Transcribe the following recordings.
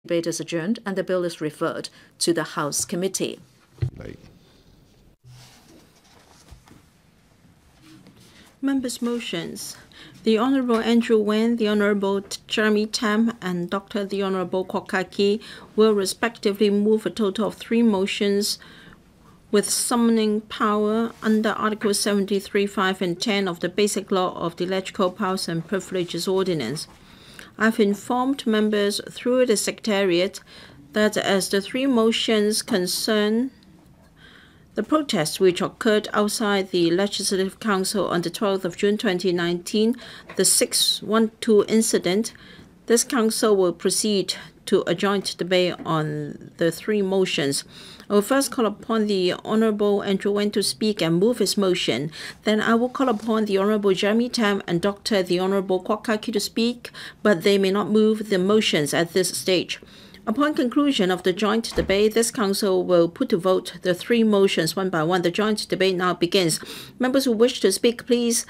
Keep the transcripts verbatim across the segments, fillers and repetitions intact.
Debate is adjourned and the bill is referred to the House Committee. Right. Members' motions. The Honourable Andrew WAN, the Honourable Jeremy TAM, and Doctor the Honourable K W O K will respectively move a total of three motions with summoning power under Articles seventy-three, five, and ten of the Basic Law of the Electoral Powers and Privileges Ordinance. I've informed members through the Secretariat that as the three motions concern the protests which occurred outside the Legislative Council on the twelfth of June twenty nineteen, the six one two incident, this Council will proceed to a joint debate on the three motions. I will first call upon the Honourable Andrew WAN to speak and move his motion. Then I will call upon the Honourable Jeremy TAM and Doctor the Honourable K W O K to speak, but they may not move the motions at this stage. Upon conclusion of the joint debate, this Council will put to vote the three motions one by one. The joint debate now begins. Members who wish to speak, please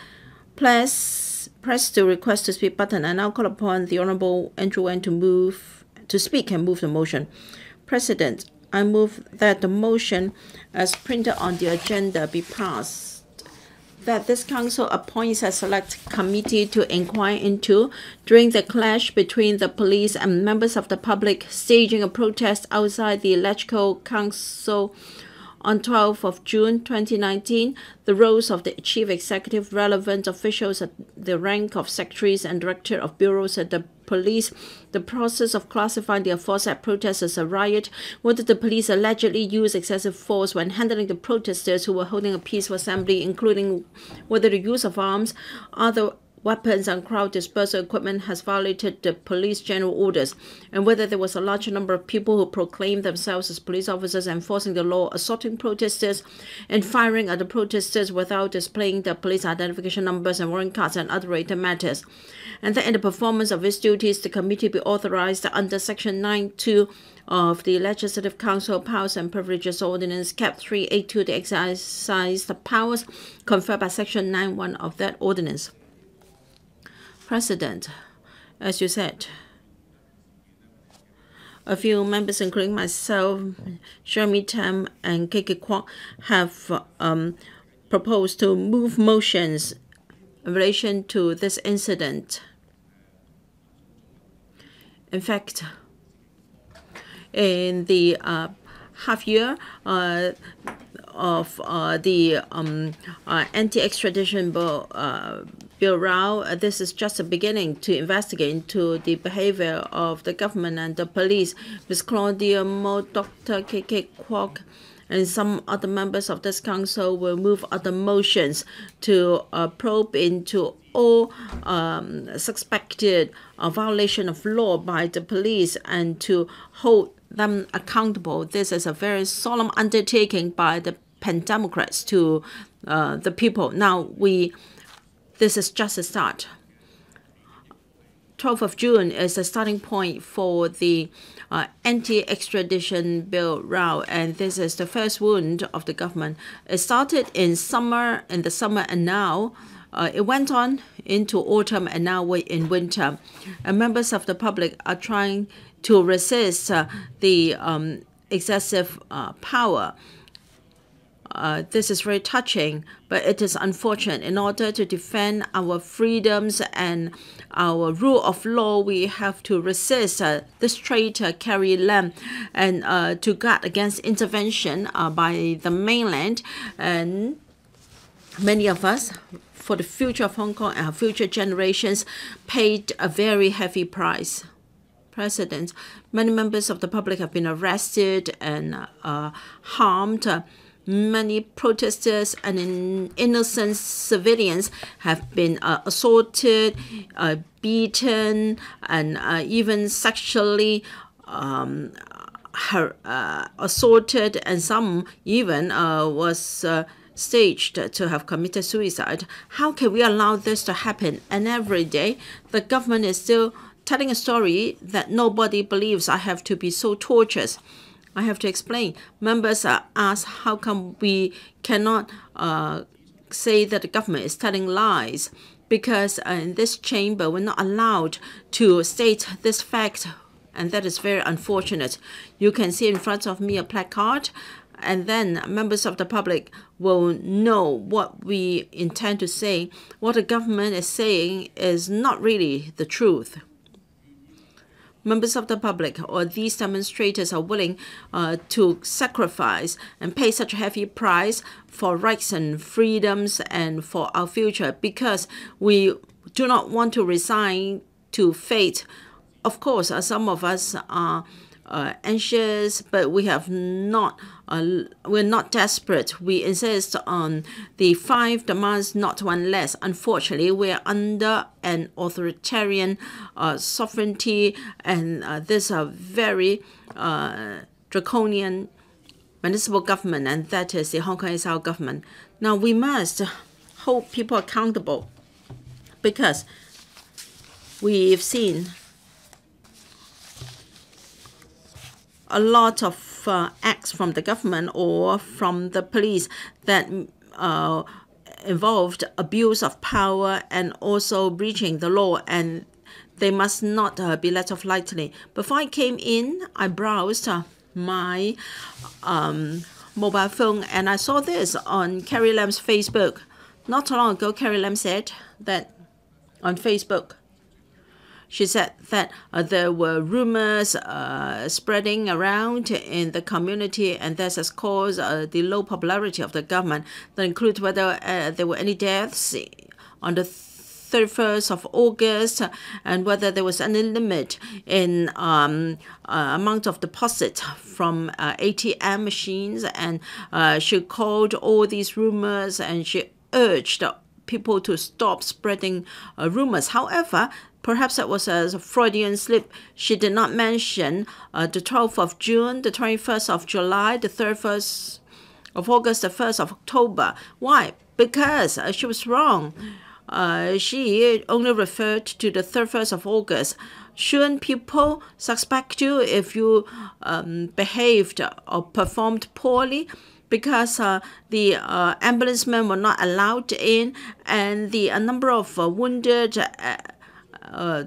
press, press the request to speak button. And I'll call upon the Honourable Andrew WAN to move to speak and move the motion. President, I move that the motion as printed on the agenda be passed. That this Council appoints a select committee to inquire into, during the clash between the police and members of the public staging a protest outside the Electoral Council on twelfth of June twenty nineteen, the roles of the chief executive, relevant officials at the rank of secretaries and director of bureaus at the police, the process of classifying the aforesaid protest as a riot, whether the police allegedly used excessive force when handling the protesters who were holding a peaceful assembly, including whether the use of arms, other weapons and crowd dispersal equipment has violated the police general orders, and whether there was a large number of people who proclaimed themselves as police officers enforcing the law, assaulting protesters and firing at the protesters without displaying their police identification numbers and warrant cards and other related matters. And that in the performance of its duties, the committee be authorized under Section nine two of the Legislative Council Powers and Privileges Ordinance, Cap three eighty-two, to exercise the powers conferred by Section nine one of that ordinance. President, as you said, a few members, including myself, Jeremy TAM, and K W O K, have um, proposed to move motions in relation to this incident. In fact, in the uh, half year uh, of uh, the um, uh, anti-extradition bill, uh, bill row, uh, this is just a beginning to investigate into the behavior of the government and the police. Miz Claudia Mo, Doctor K W O K, and some other members of this council will move other motions to uh, probe into all um, suspected uh, violation of law by the police and to hold them accountable. This is a very solemn undertaking by the Pan Democrats to uh, the people. Now, we this is just a start. twelfth of June is the starting point for the uh, anti-extradition bill row, and this is the first wound of the government. It started in summer, in the summer, and now uh, it went on into autumn, and now we're in winter. And members of the public are trying to resist uh, the um, excessive uh, power. Uh, this is very touching, but it is unfortunate. In order to defend our freedoms and our rule of law, we have to resist uh, this traitor Carrie Lam, and uh, to guard against intervention uh, by the mainland. And many of us, for the future of Hong Kong and our future generations, paid a very heavy price. President, many members of the public have been arrested and uh, harmed. Uh, Many protesters and in innocent civilians have been uh, assaulted, uh, beaten, and uh, even sexually um, her, uh, assaulted, and some even uh, was uh, staged to have committed suicide. How can we allow this to happen? And every day, the government is still telling a story that nobody believes. I have to be so tortured. I have to explain. Members are asked how come we cannot uh, say that the government is telling lies, because uh, in this chamber we're not allowed to state this fact and that is very unfortunate. You can see in front of me a placard, and then members of the public will know what we intend to say. What the government is saying is not really the truth. Members of the public or these demonstrators are willing uh, to sacrifice and pay such a heavy price for rights and freedoms and for our future, because we do not want to resign to fate. Of course, uh, some of us are uh, anxious, but we have not. Uh, we're not desperate. We insist on the five demands, not one less. Unfortunately, we're under an authoritarian uh, sovereignty, and uh, this a very uh, draconian municipal government, and that is the Hong Kong S R government. Now, we must hold people accountable, because we've seen a lot of uh, acts from the government or from the police that uh, involved abuse of power and also breaching the law, and they must not uh, be let off lightly. Before I came in, I browsed uh, my um, mobile phone, and I saw this on Carrie Lam's Facebook. Not long ago, Carrie Lam said that on Facebook, she said that uh, there were rumors uh, spreading around in the community, and this has caused uh, the low popularity of the government. That includes whether uh, there were any deaths on the thirty-first of August, and whether there was any limit in um, uh, amount of deposit from uh, A T M machines. And uh, she called all these rumors, and she urged people to stop spreading uh, rumors. However, perhaps that was a Freudian slip. She did not mention uh, the twelfth of June, the twenty-first of July, the thirty-first of August, the first of October. Why? Because uh, she was wrong. Uh, she only referred to the thirty-first of August. Shouldn't people suspect you if you um, behaved or performed poorly? Because uh, the uh, ambulance men were not allowed in, and the a number of uh, wounded uh, uh,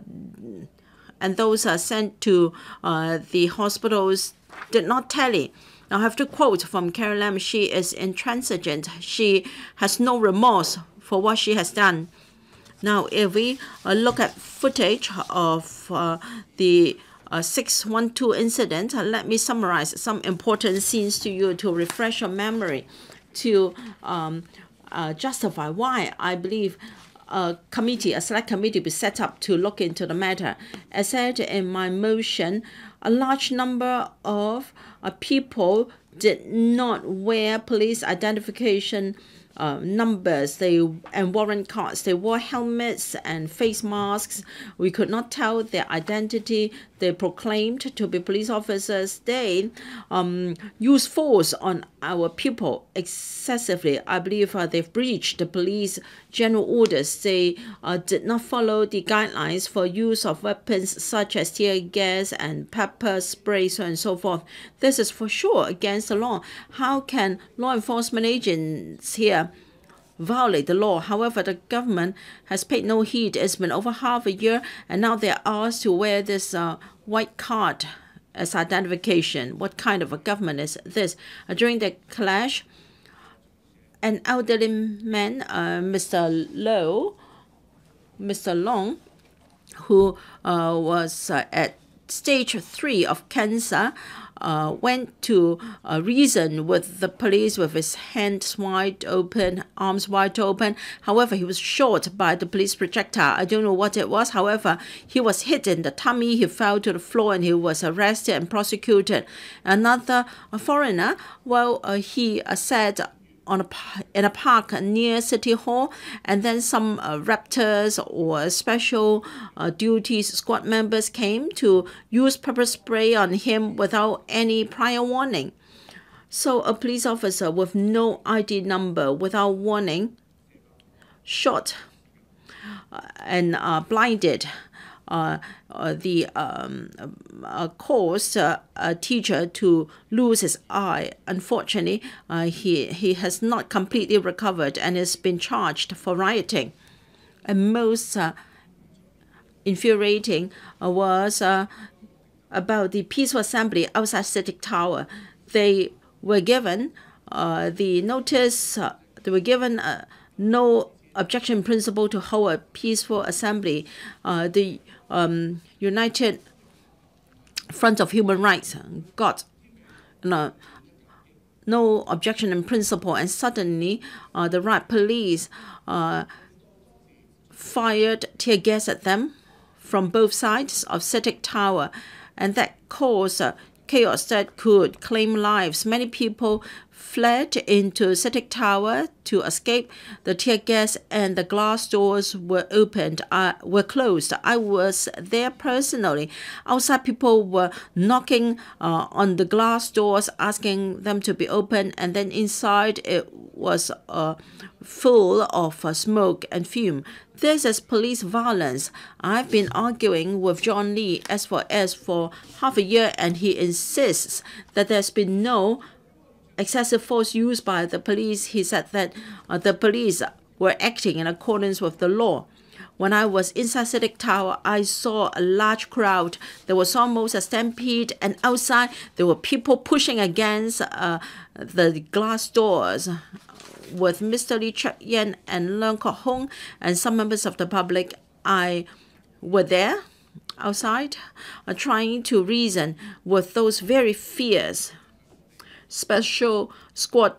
and those are sent to uh, the hospitals did not tally. Now, I have to quote from Carrie Lam. She is intransigent. She has no remorse for what she has done. Now, if we uh, look at footage of uh, the uh, six one two incident, uh, let me summarize some important scenes to you to refresh your memory, to um, uh, justify why I believe a committee, a select committee, be set up to look into the matter. As said in my motion, a large number of uh, people did not wear police identification uh, numbers they and warrant cards. They wore helmets and face masks. We could not tell their identity. They proclaimed to be police officers. They um, used force on our people excessively. I believe uh, they've breached the police general orders. They uh, did not follow the guidelines for use of weapons such as tear gas and pepper spray, so on and so forth. This is for sure against the law. How can law enforcement agents here violate the law? However, the government has paid no heed. It's been over half a year, and now they're asked to wear this uh, white card as identification. What kind of a government is this? Uh, during the clash, an elderly man, uh, Mister Low, Mister Long, who uh, was uh, at stage three of cancer, Uh, went to uh, reason with the police with his hands wide open, arms wide open. However, he was shot by the police projectile. I don't know what it was. However, he was hit in the tummy. He fell to the floor, and he was arrested and prosecuted. Another a foreigner, well, uh, he uh, said on a, in a park near City Hall, and then some uh, raptors or special uh, duties squad members came to use pepper spray on him without any prior warning. So a police officer with no I D number, without warning, shot uh, and uh, blinded Uh, uh, the um, uh, caused uh, a teacher to lose his eye. Unfortunately, uh, he, he has not completely recovered and has been charged for rioting. And most uh, infuriating uh, was uh, about the peaceful assembly outside Civic Tower. They were given uh, the notice, uh, they were given uh, no objection principle to hold a peaceful assembly. Uh, the um, United Front of Human Rights got you know, no objection in principle, and suddenly uh, the riot police uh, fired tear gas at them from both sides of Civic Tower, and that caused uh, chaos that could claim lives. Many people fled into Civic Tower to escape the tear gas, and the glass doors were opened, uh, were closed. I was there personally. Outside, people were knocking uh, on the glass doors, asking them to be opened, and then inside it was uh, full of uh, smoke and fume. This is police violence. I've been arguing with John Lee as for as for half a year, and he insists that there's been no excessive force used by the police. He said that uh, the police were acting in accordance with the law. When I was inside Civic Tower, I saw a large crowd. There was almost a stampede, and outside there were people pushing against uh, the glass doors. With Mister Lee Cheuk-yen and Leung Kok-hong and some members of the public, I were there outside uh, trying to reason with those very fierce special squad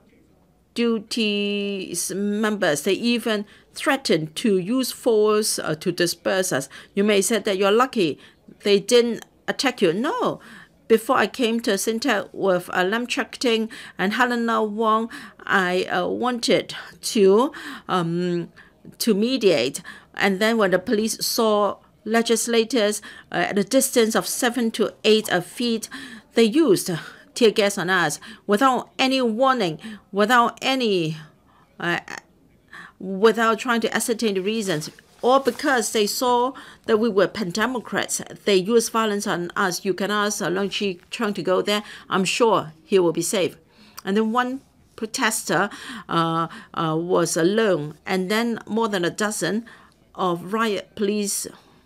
duties members. They even threatened to use force uh, to disperse us. You may say that you're lucky they didn't attack you. No. Before I came to Sintek with uh, Lam Cheuk-ting and Helena Wong, I uh, wanted to um, to mediate. And then when the police saw legislators uh, at a distance of seven to eight uh, feet, they used tear gas on us without any warning, without any, uh, without trying to ascertain the reasons. Or because they saw that we were pan-democrats, they used violence on us. You can ask uh, Leung Chi-chung to go there. I'm sure he will be safe. And then one protester uh, uh, was alone, and then more than a dozen of riot police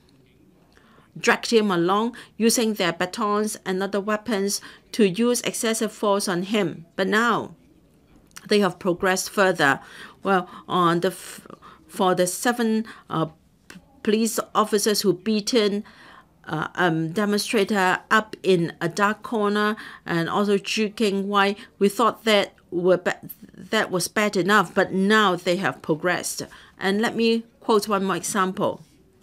dragged him along, using their batons and other weapons to use excessive force on him. But now they have progressed further. Well, on the f for the seven uh, police officers who beaten uh, um, demonstrator up in a dark corner and also juking Wai, we thought that were that was bad enough, but now they have progressed. And let me quote one more example.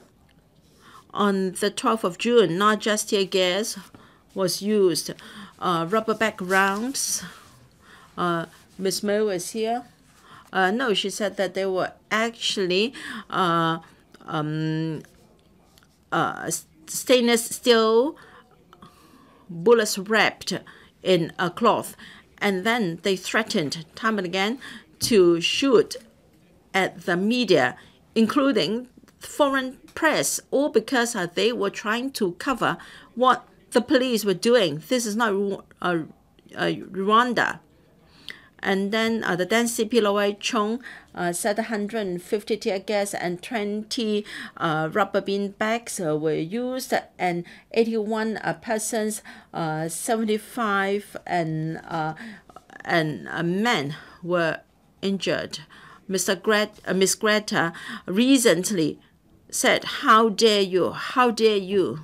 On the twelfth of June, not just tear gas was used, uh, rubber bag rounds. Uh, Miz Mo is here. Uh, no, she said that they were actually uh, um, uh, stainless steel bullets wrapped in a cloth. And then they threatened time and again to shoot at the media, including foreign press, all because uh, they were trying to cover what the police were doing. This is not uh, uh, Rwanda. And then uh, the then C P Loy Chung uh, said one hundred fifty tear gas and twenty uh, rubber bean bags uh, were used, and eighty-one uh, persons, uh, seventy-five and uh, and uh, men were injured. Mister Gret uh, Miss Greta recently said, "How dare you? How dare you?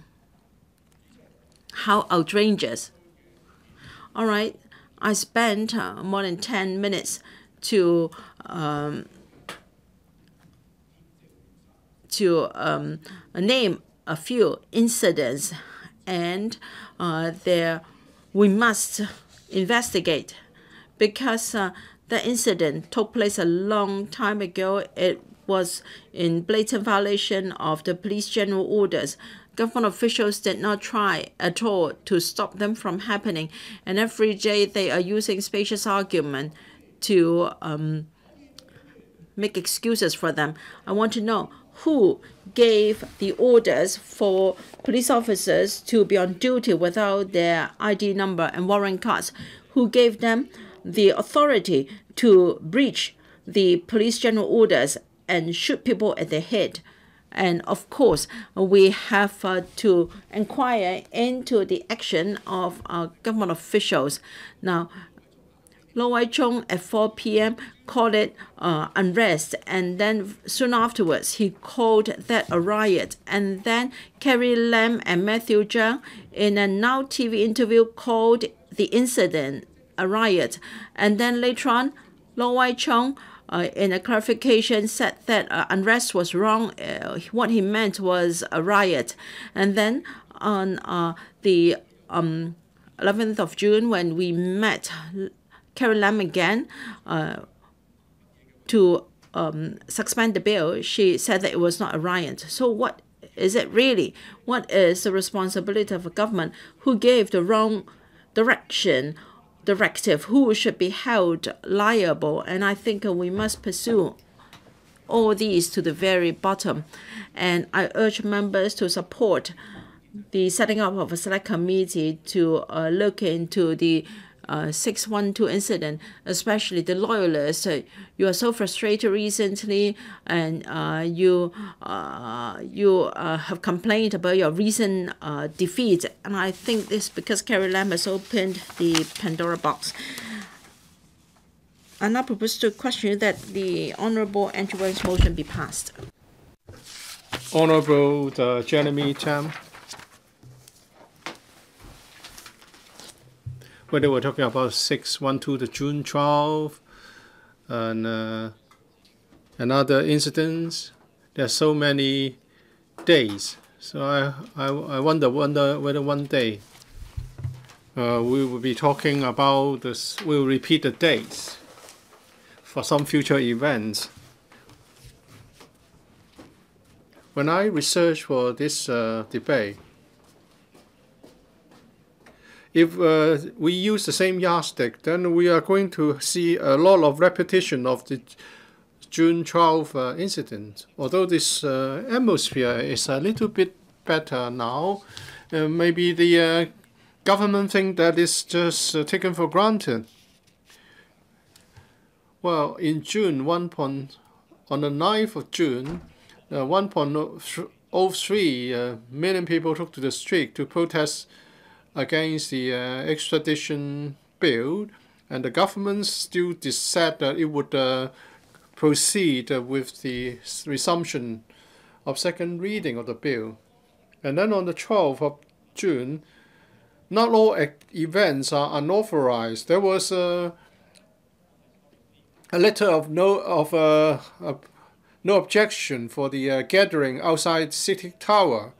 How outrageous!" All right. I spent uh, more than ten minutes to um, to um, name a few incidents, and uh, there we must investigate, because uh, the incident took place a long time ago. It was in blatant violation of the police general orders. Government officials did not try at all to stop them from happening, and every day they are using specious argument to um, make excuses for them. I want to know who gave the orders for police officers to be on duty without their I D number and warrant cards, who gave them the authority to breach the police general orders and shoot people at their head. And of course, we have uh, to inquire into the action of uh, government officials. Now, Lo Wai Chung at four p m called it uh, unrest, and then soon afterwards he called that a riot. And then Carrie Lam and Matthew Zhang in a Now T V interview called the incident a riot. And then later on, Lo Wai Chung uh, in a clarification said that uh, unrest was wrong. Uh, what he meant was a riot. And then on uh, the um, eleventh of June, when we met Carrie Lam again uh, to um, suspend the bill, she said that it was not a riot. So what is it really? What is the responsibility of a government who gave the wrong direction, directive? Who should be held liable? And I think uh, we must pursue all these to the very bottom. And I urge members to support the setting up of a select committee to uh, look into the Uh, six one two incident, especially the loyalists. Uh, you are so frustrated recently, and uh, you uh, you uh, have complained about your recent uh, defeat. And I think this because Carrie Lam has opened the Pandora box. I now propose to question that the Honourable Andrew Wan's motion be passed. Honourable uh, Jeremy Tam. When they were talking about six one two, the June twelfth, and uh, and other incidents, there are so many days. So I I, I wonder wonder whether one day uh, we will be talking about this. We will repeat the dates for some future events. When I researched for this uh, debate, if uh, we use the same yardstick, then we are going to see a lot of repetition of the June twelfth uh, incident. Although this uh, atmosphere is a little bit better now, uh, maybe the uh, government think that is just uh, taken for granted. Well, in June, one point, on the ninth of June, uh, one point zero three uh, million people took to the street to protest against the uh, extradition bill, and the government still said that it would uh, proceed uh, with the resumption of second reading of the bill. And then on the twelfth of June, not all events are unauthorized. There was a, a letter of no of uh, uh, no objection for the uh, gathering outside City Tower.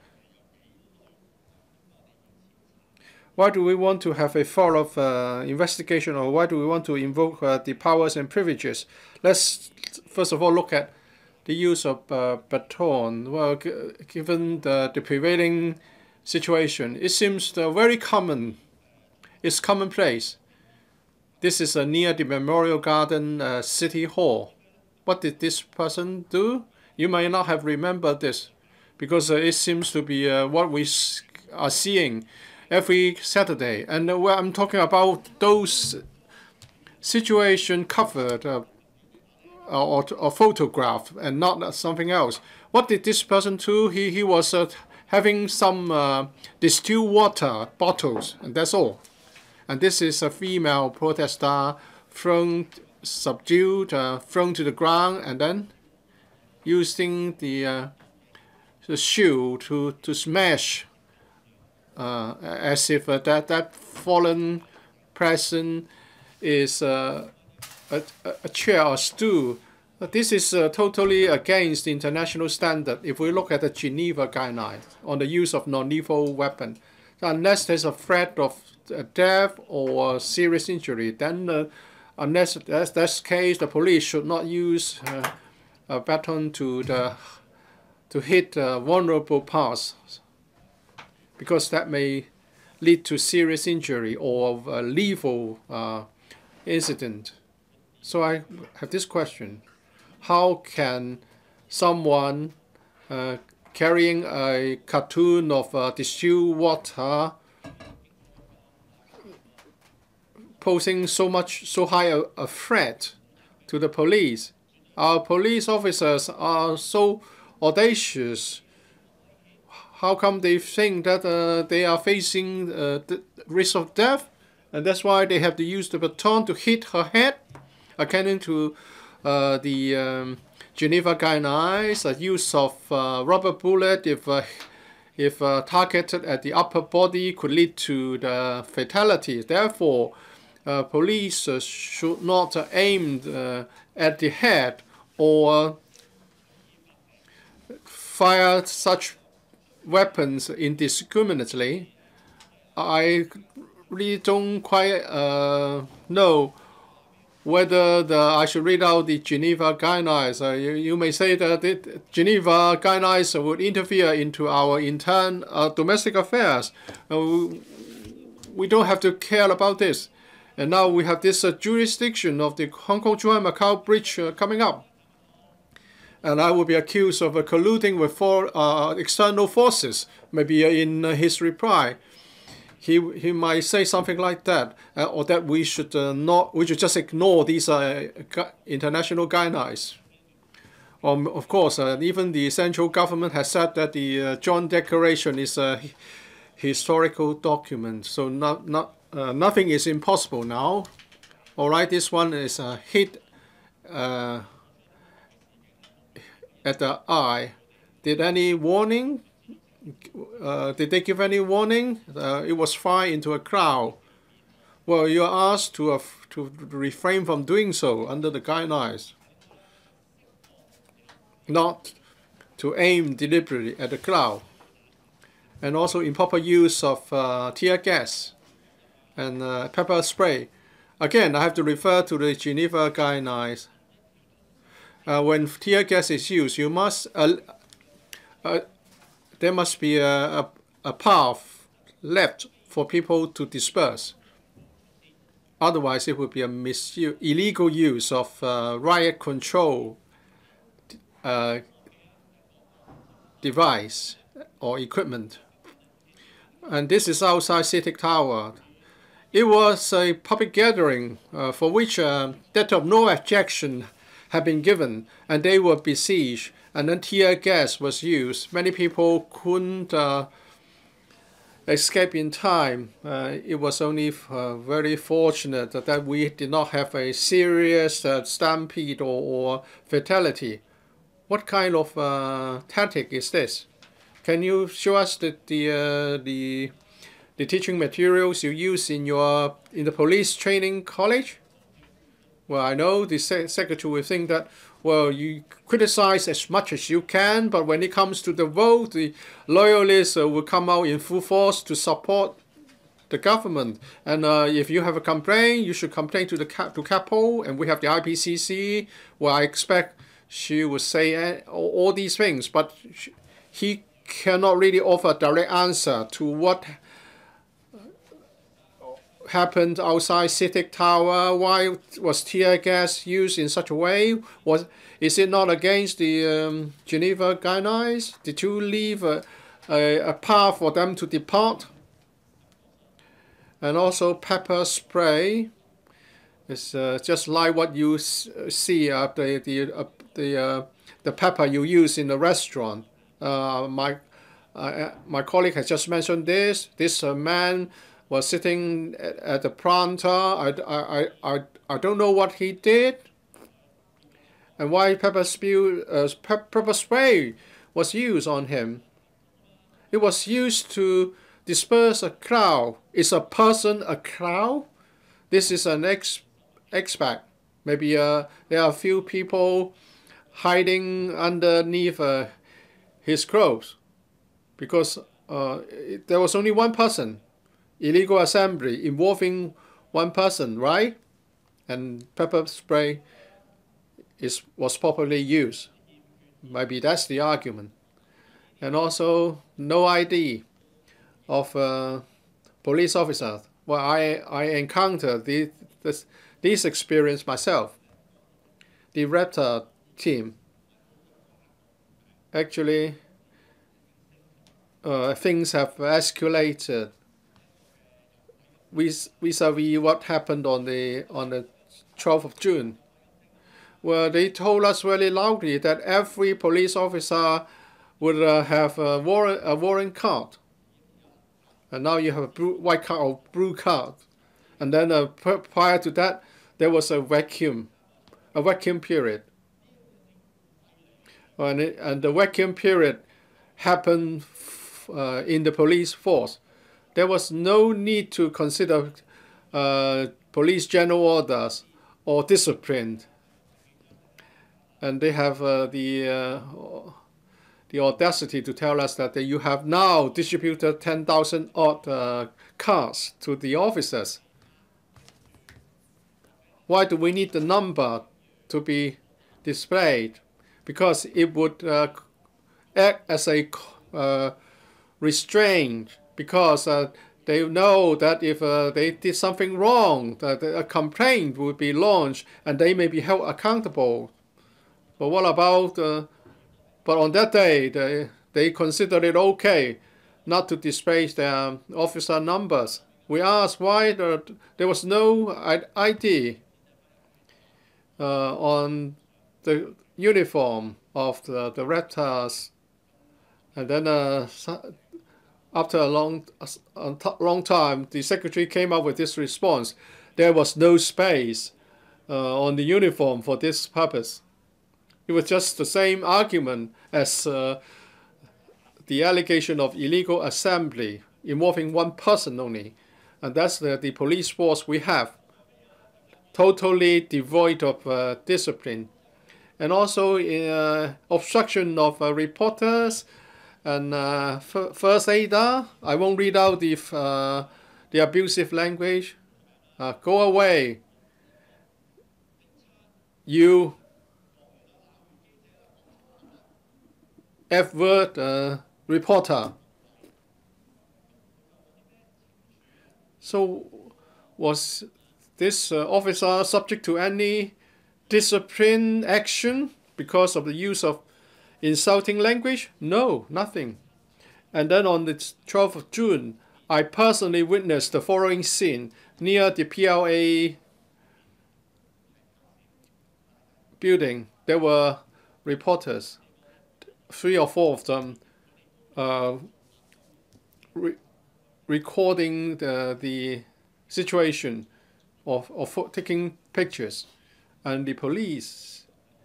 Why do we want to have a thorough uh, investigation, or why do we want to invoke uh, the powers and privileges? Let's first of all look at the use of uh, baton. Well, given the, the prevailing situation, it seems uh, very common. It's commonplace. This is uh, near the Memorial Garden uh, City Hall. What did this person do? You may not have remembered this, because uh, it seems to be uh, what we are seeing every Saturday. And uh, well, I'm talking about those situations covered uh, or, or photographed, and not something else. What did this person do? He, he was uh, having some uh, distilled water bottles, and that's all. And this is a female protester thrown, subdued, uh, thrown to the ground, and then using the, uh, the shoe to, to smash Uh, as if uh, that, that fallen person is uh, a, a chair or stool. But this is uh, totally against the international standard. If we look at the Geneva guidelines on the use of non-lethal weapon, unless there's a threat of death or serious injury, then uh, unless that's the case, the police should not use uh, a baton to, the, to hit uh, vulnerable parts, because that may lead to serious injury or a lethal uh, incident. So I have this question. How can someone uh, carrying a cartoon of uh, distilled water posing so much, so high a, a threat to the police? Our police officers are so audacious. How come they think that uh, they are facing uh, the risk of death? And that's why they have to use the baton to hit her head. According to uh, the um, Geneva guidelines, the use of uh, rubber bullet if, uh, if uh, targeted at the upper body could lead to the fatality. Therefore, uh, police uh, should not uh, aim uh, at the head or fire such weapons indiscriminately. I really don't quite uh, know whether the, I should read out the Geneva guidelines. Uh, you, you may say that the Geneva guidelines would interfere into our intern uh, domestic affairs. Uh, we don't have to care about this. And now we have this uh, jurisdiction of the Hong Kong-Zhuhai-Macau Bridge uh, coming up. And I will be accused of uh, colluding with for, uh, external forces, maybe uh, in uh, his reply. He, he might say something like that, uh, or that we should uh, not, we should just ignore these uh, international guidelines. Um, of course, uh, even the central government has said that the uh, Joint Declaration is a historical document, so not, not, uh, nothing is impossible now. All right, this one is a hit uh, at the eye. Did any warning? Uh, did they give any warning? Uh, it was fired into a crowd. Well, you are asked to, uh, to refrain from doing so under the guidelines. Not to aim deliberately at the crowd. And also improper use of uh, tear gas and uh, pepper spray. Again, I have to refer to the Geneva guidelines. Uh, when tear gas is used, you must uh, uh, there must be a, a, a path left for people to disperse. Otherwise, it would be a misuse, illegal use of uh, riot control uh, device or equipment. And this is outside Citic Tower. It was a public gathering uh, for which uh, that of no objection had been given, and they were besieged, and then tear gas was used. Many people couldn't uh, escape in time. Uh, it was only uh, very fortunate that, that we did not have a serious uh, stampede or, or fatality. What kind of uh, tactic is this? Can you show us the the, uh, the the teaching materials you use in your in the police training college? Well, I know the secretary will think that, well, you criticize as much as you can, but when it comes to the vote, the loyalists uh, will come out in full force to support the government. And uh, if you have a complaint, you should complain to the cap to Capo, and we have the I P C C. Well, I expect she would say all, all these things, but she, he cannot really offer a direct answer to what happened outside Citic Tower. Why was tear gas used in such a way? Was is it not against the um, Geneva guidelines? Did you leave a, a, a path for them to depart? And also pepper spray. It's uh, just like what you see uh, the the uh, the uh, the pepper you use in the restaurant. Uh, my uh, my colleague has just mentioned this. This uh, man was sitting at, at the planter. I, I, I, I don't know what he did and why pepper, spew, uh, pepper spray was used on him. It was used to disperse a crowd. Is a person a crowd? This is an ex expect. Maybe uh, there are a few people hiding underneath uh, his clothes because uh, it, there was only one person. Illegal assembly involving one person, right? And pepper spray is was properly used. Maybe that's the argument. And also no I D of uh, police officers. Well, I I encountered the, this this experience myself. The Raptor team actually uh, things have escalated vis-a-vis what happened on the on the twelfth of June. well, they told us very loudly that every police officer would uh, have a warrant, a warrant card. And now you have a blue, white card or blue card. And then uh, prior to that, there was a vacuum, a vacuum period. And, it, and the vacuum period happened uh, in the police force. There was no need to consider uh, police general orders or discipline. And they have uh, the, uh, the audacity to tell us that you have now distributed ten thousand odd uh, cards to the officers. Why do we need the number to be displayed? Because it would uh, act as a uh, restraint, because uh, they know that if uh, they did something wrong, that a complaint would be launched and they may be held accountable. But what about, uh, but on that day, they, they considered it okay not to display their officer numbers. We asked why the, there was no I D uh, on the uniform of the, the reptiles. And then uh, after a long, a long time, the secretary came up with this response. There was no space uh, on the uniform for this purpose. It was just the same argument as uh, the allegation of illegal assembly involving one person only. And that's the, the police force we have, totally devoid of uh, discipline. And also uh, obstruction of uh, reporters and uh, first aider. I won't read out the, uh, the abusive language. Uh, go away. You F-word uh, reporter. So was this uh, officer subject to any discipline action because of the use of insulting language? No, nothing. And then on the twelfth of June, I personally witnessed the following scene near the P L A building. There were reporters, three or four of them, uh, re recording the, the situation of, of taking pictures. And the police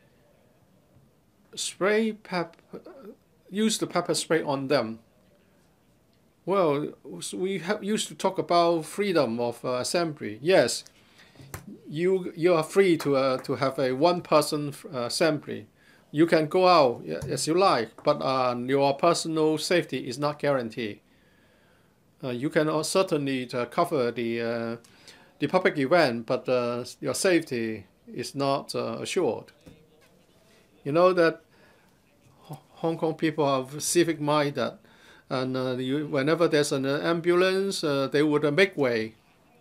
spray pepper, used the pepper spray on them. Well, we have used to talk about freedom of uh, assembly. Yes, you you are free to uh, to have a one-person uh, assembly. You can go out as you like, but uh, your personal safety is not guaranteed. Uh, you can certainly uh, cover the uh, the public event, but uh, your safety is not uh, assured. You know that Hong Kong people are civic minded, and uh, you, whenever there's an ambulance, uh, they would uh, make way.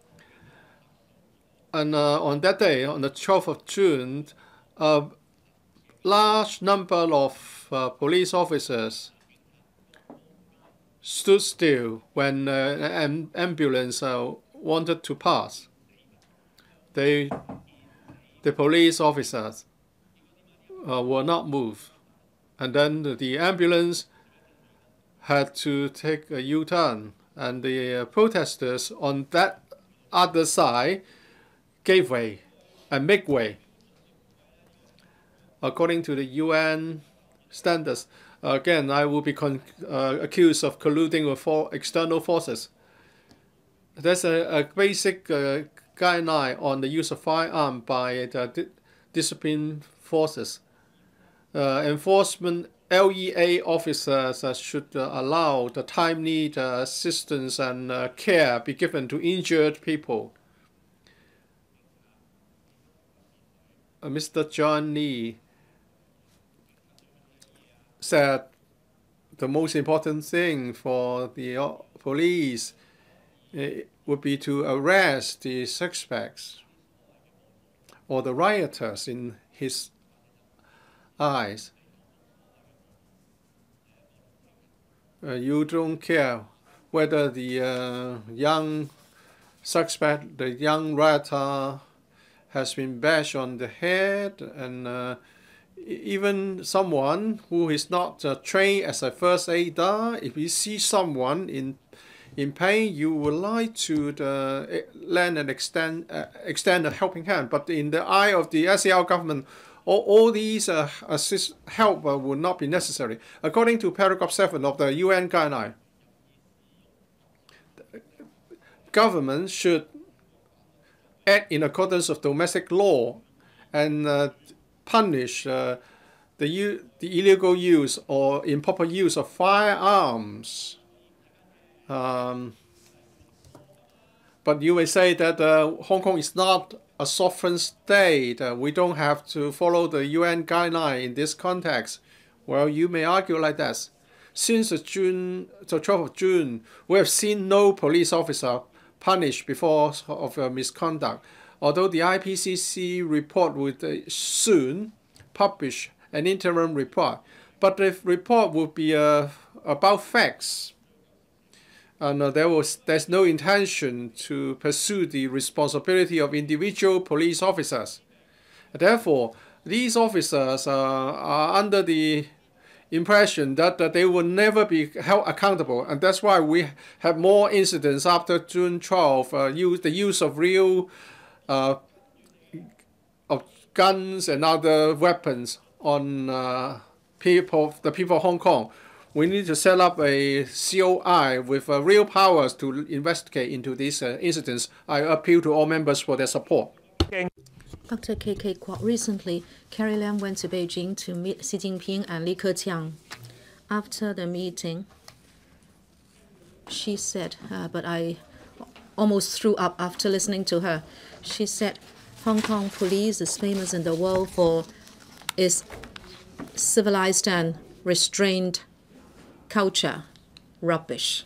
And uh, on that day, on the twelfth of June, a large number of uh, police officers stood still when uh, an ambulance uh, wanted to pass. They, the police officers uh, were not moved. And then the, the ambulance had to take a U-turn, and the uh, protesters on that other side gave way and make way. According to the U N standards, again, I will be con uh, accused of colluding with for external forces. There's a, a basic uh, guideline on the use of firearm by the di discipline forces. Uh, enforcement L E A officers uh, should uh, allow the timely uh, assistance and uh, care be given to injured people. Uh, Mister John Lee said the most important thing for the uh, police uh, would be to arrest the suspects or the rioters in his eyes. Uh, you don't care whether the uh, young suspect, the young rioter, has been bashed on the head, and uh, even someone who is not uh, trained as a first aider, if you see someone in in pain, you would like to the, lend and extend uh, extend a helping hand. But in the eye of the S A R government, all, all these uh, assist help uh, would not be necessary. According to paragraph seven of the U N guideline, government should act in accordance with domestic law and uh, punish uh, the, u the illegal use or improper use of firearms. Um, but you may say that uh, Hong Kong is not a sovereign state. Uh, we don't have to follow the U N guideline in this context. Well, you may argue like that. Since the June, the twelfth of June, we have seen no police officer punished because of uh, misconduct. Although the I P C C report would uh, soon publish an interim report, but the report would be uh, about facts. And uh, there was there's no intention to pursue the responsibility of individual police officers. Therefore, these officers uh, are under the impression that, that they will never be held accountable, and that's why we have more incidents after June twelfth. Uh, use the use of real uh, of guns and other weapons on uh, people, the people of Hong Kong. We need to set up a C O I with uh, real powers to investigate into these uh, incidents. I appeal to all members for their support. Doctor K K Kwok, recently, Carrie Lam went to Beijing to meet Xi Jinping and Li Keqiang. After the meeting, she said, uh, but I almost threw up after listening to her. She said, Hong Kong police is famous in the world for its civilized and restrained culture. Rubbish.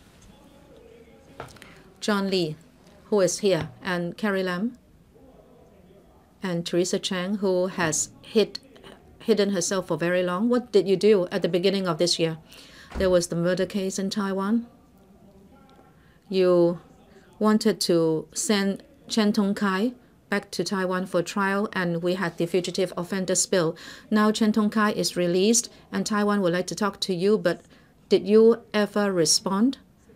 John Lee, who is here, and Carrie Lam, and Teresa Chang, who has hid, hidden herself for very long. What did you do at the beginning of this year? There was the murder case in Taiwan. You wanted to send Chen Tong-kai back to Taiwan for trial, and we had the Fugitive Offenders Bill. Now Chen Tong-kai is released, and Taiwan would like to talk to you, but did you ever respond?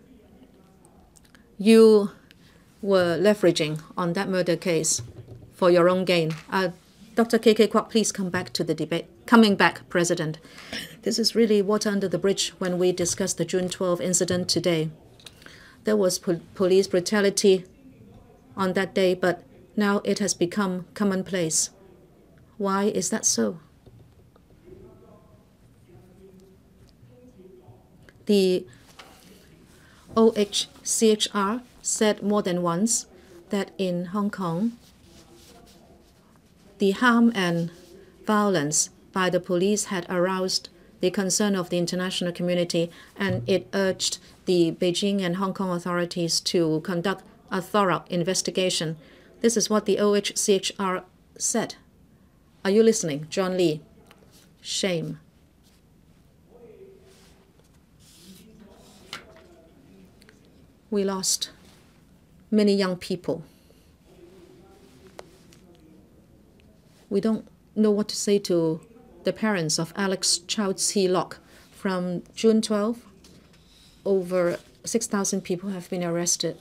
You were leveraging on that murder case for your own gain. Uh, Doctor K K Kwok, please come back to the debate. Coming back, President. This is really water under the bridge when we discuss the June twelfth incident today. There was po police brutality on that day, but now it has become commonplace. Why is that so? The O H C H R said more than once that in Hong Kong, the harm and violence by the police had aroused the concern of the international community, and it urged the Beijing and Hong Kong authorities to conduct a thorough investigation. This is what the O H C H R said. Are you listening, John Lee? Shame. We lost many young people. We don't know what to say to the parents of Alex Chow Tse Lok. From June twelfth, over six thousand people have been arrested.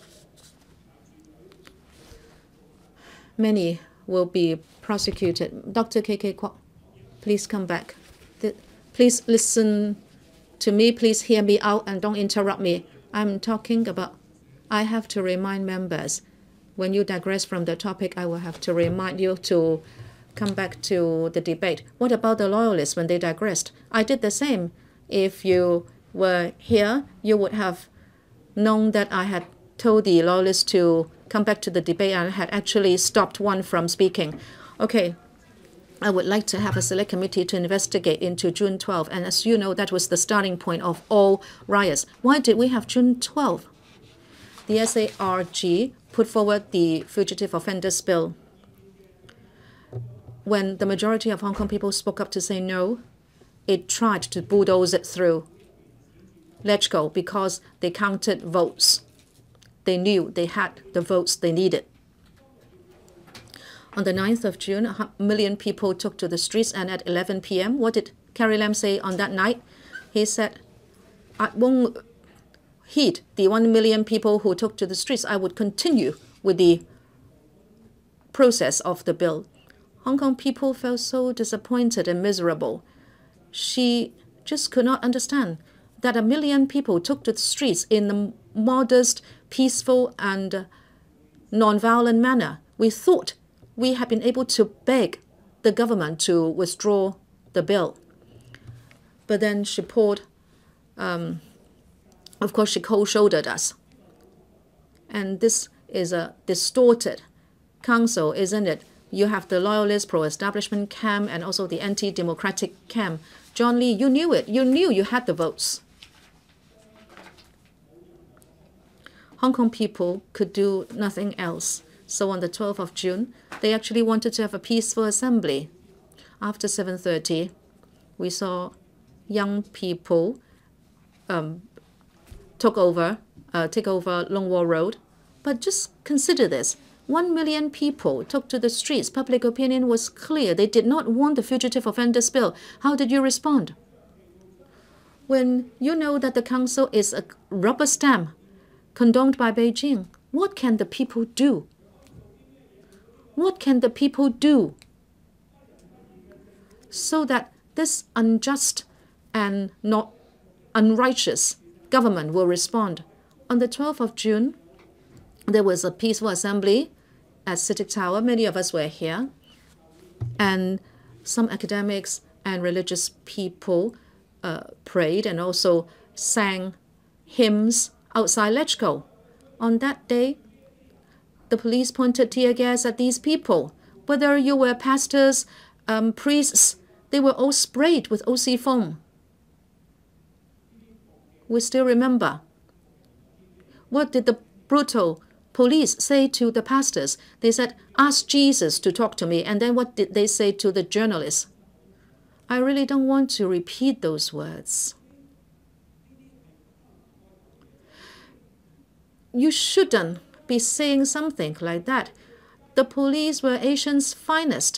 Many will be prosecuted. Doctor K K Kwok, please come back. The, please listen to me. Please hear me out and don't interrupt me. I'm talking about, I have to remind members, when you digress from the topic, I will have to remind you to come back to the debate. What about the loyalists when they digressed? I did the same. If you were here, you would have known that I had told the loyalists to come back to the debate and had actually stopped one from speaking. Okay, I would like to have a select committee to investigate into June twelfth. And as you know, that was the starting point of all riots. Why did we have June twelfth? The S A R G put forward the Fugitive Offenders Bill. When the majority of Hong Kong people spoke up to say no, it tried to bulldoze it through. Let's go, because they counted votes. They knew they had the votes they needed. On the ninth of June, a million people took to the streets, and at eleven p m, what did Carrie Lam say on that night? He said, I won't heed the one million people who took to the streets. I would continue with the process of the bill. Hong Kong people felt so disappointed and miserable. She just could not understand that a million people took to the streets in a modest, peaceful, and non-violent manner. We thought we had been able to beg the government to withdraw the bill. But then she poured, um, of course, she cold-shouldered us. And this is a distorted council, isn't it? You have the loyalist, pro-establishment camp, and also the anti-democratic camp. John Lee, you knew it. You knew you had the votes. Hong Kong people could do nothing else. So on the twelfth of June, they actually wanted to have a peaceful assembly. After seven thirty, we saw young people um, took over, uh, take over Long Wall Road. But just consider this. One million people took to the streets. Public opinion was clear. They did not want the Fugitive Offenders Bill. How did you respond? When you know that the council is a rubber stamp condoned by Beijing, what can the people do? What can the people do so that this unjust and not unrighteous government will respond? On the twelfth of June, there was a peaceful assembly at Citic Tower. Many of us were here. And some academics and religious people uh, prayed and also sang hymns outside Lechko. On that day, the police pointed tear gas at these people. Whether you were pastors, um, priests, they were all sprayed with O C foam. We still remember. What did the brutal police say to the pastors? They said, ask Jesus to talk to me. And then what did they say to the journalists? I really don't want to repeat those words. You shouldn't be saying something like that. The police were Asia's finest.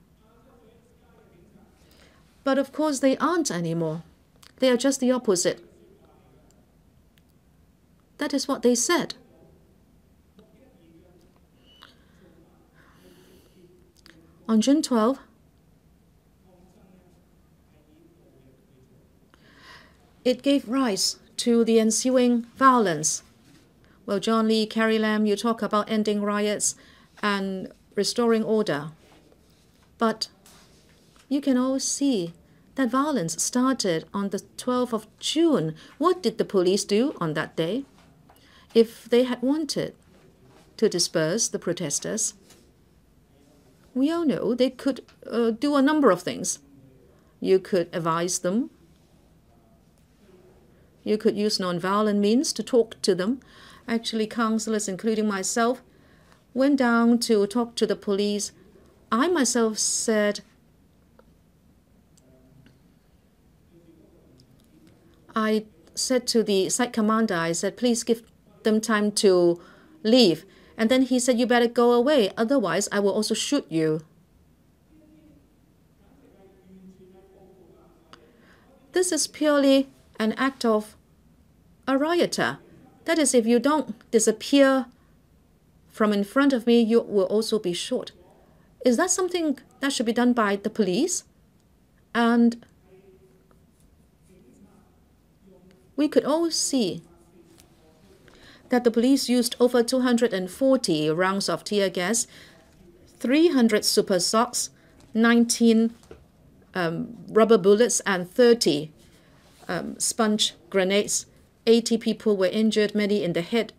But of course they aren't anymore. They are just the opposite. That is what they said. On June twelfth, it gave rise to the ensuing violence. Well, John Lee, Carrie Lam, you talk about ending riots and restoring order. But you can all see that violence started on the twelfth of June. What did the police do on that day? If they had wanted to disperse the protesters, we all know they could uh, do a number of things. You could advise them. You could use non-violent means to talk to them. Actually, councillors, including myself, went down to talk to the police. I myself said, I said to the site commander, I said, please give them time to leave. And then he said, you better go away, otherwise I will also shoot you. This is purely an act of a rioter. That is, if you don't disappear from in front of me, you will also be shot. Is that something that should be done by the police? And we could all see that the police used over two hundred forty rounds of tear gas, three hundred super socks, nineteen um, rubber bullets, and thirty um, sponge grenades. eighty people were injured, many in the head.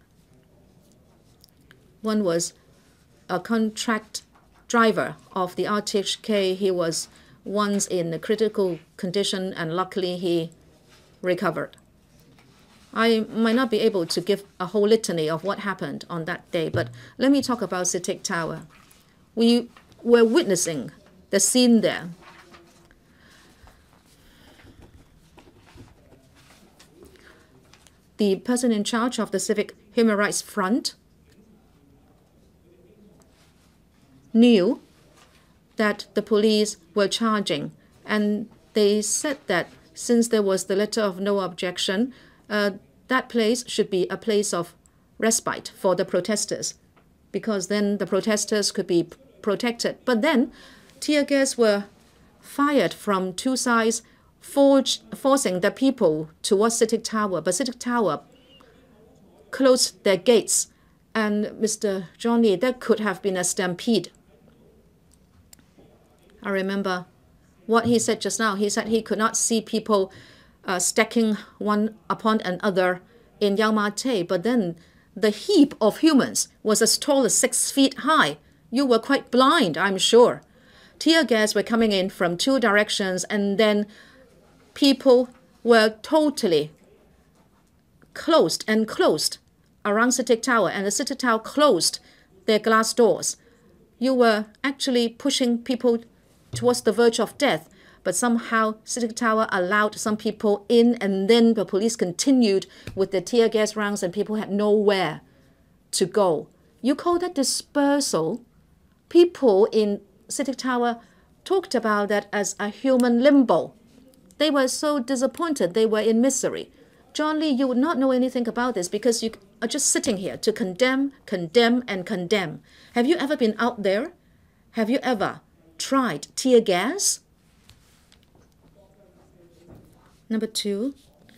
One was a contract driver of the R T H K. He was once in a critical condition, and luckily he recovered. I might not be able to give a whole litany of what happened on that day, but let me talk about Citic Tower. We were witnessing the scene there. The person in charge of the Civic Human Rights Front knew that the police were charging, and they said that since there was the letter of no objection, uh, that place should be a place of respite for the protesters, because then the protesters could be protected. But then tear gas were fired from two sides, forged, forcing the people towards C I T I C Tower. But C I T I C Tower closed their gates, and Mister John Lee, there could have been a stampede. I remember what he said just now. He said he could not see people uh, stacking one upon another in Yau Ma Tei, but then the heap of humans was as tall as six feet high. You were quite blind, I'm sure. Tear gas were coming in from two directions, and then people were totally closed and closed around C I T I C Tower, and the C I T I C Tower closed their glass doors. You were actually pushing people towards the verge of death, but somehow C I T I C Tower allowed some people in, and then the police continued with the tear gas rounds, and people had nowhere to go. You call that dispersal? People in C I T I C Tower talked about that as a human limbo. They were so disappointed. They were in misery. John Lee, you would not know anything about this because you are just sitting here to condemn, condemn, and condemn. Have you ever been out there? Have you ever tried tear gas? Number two,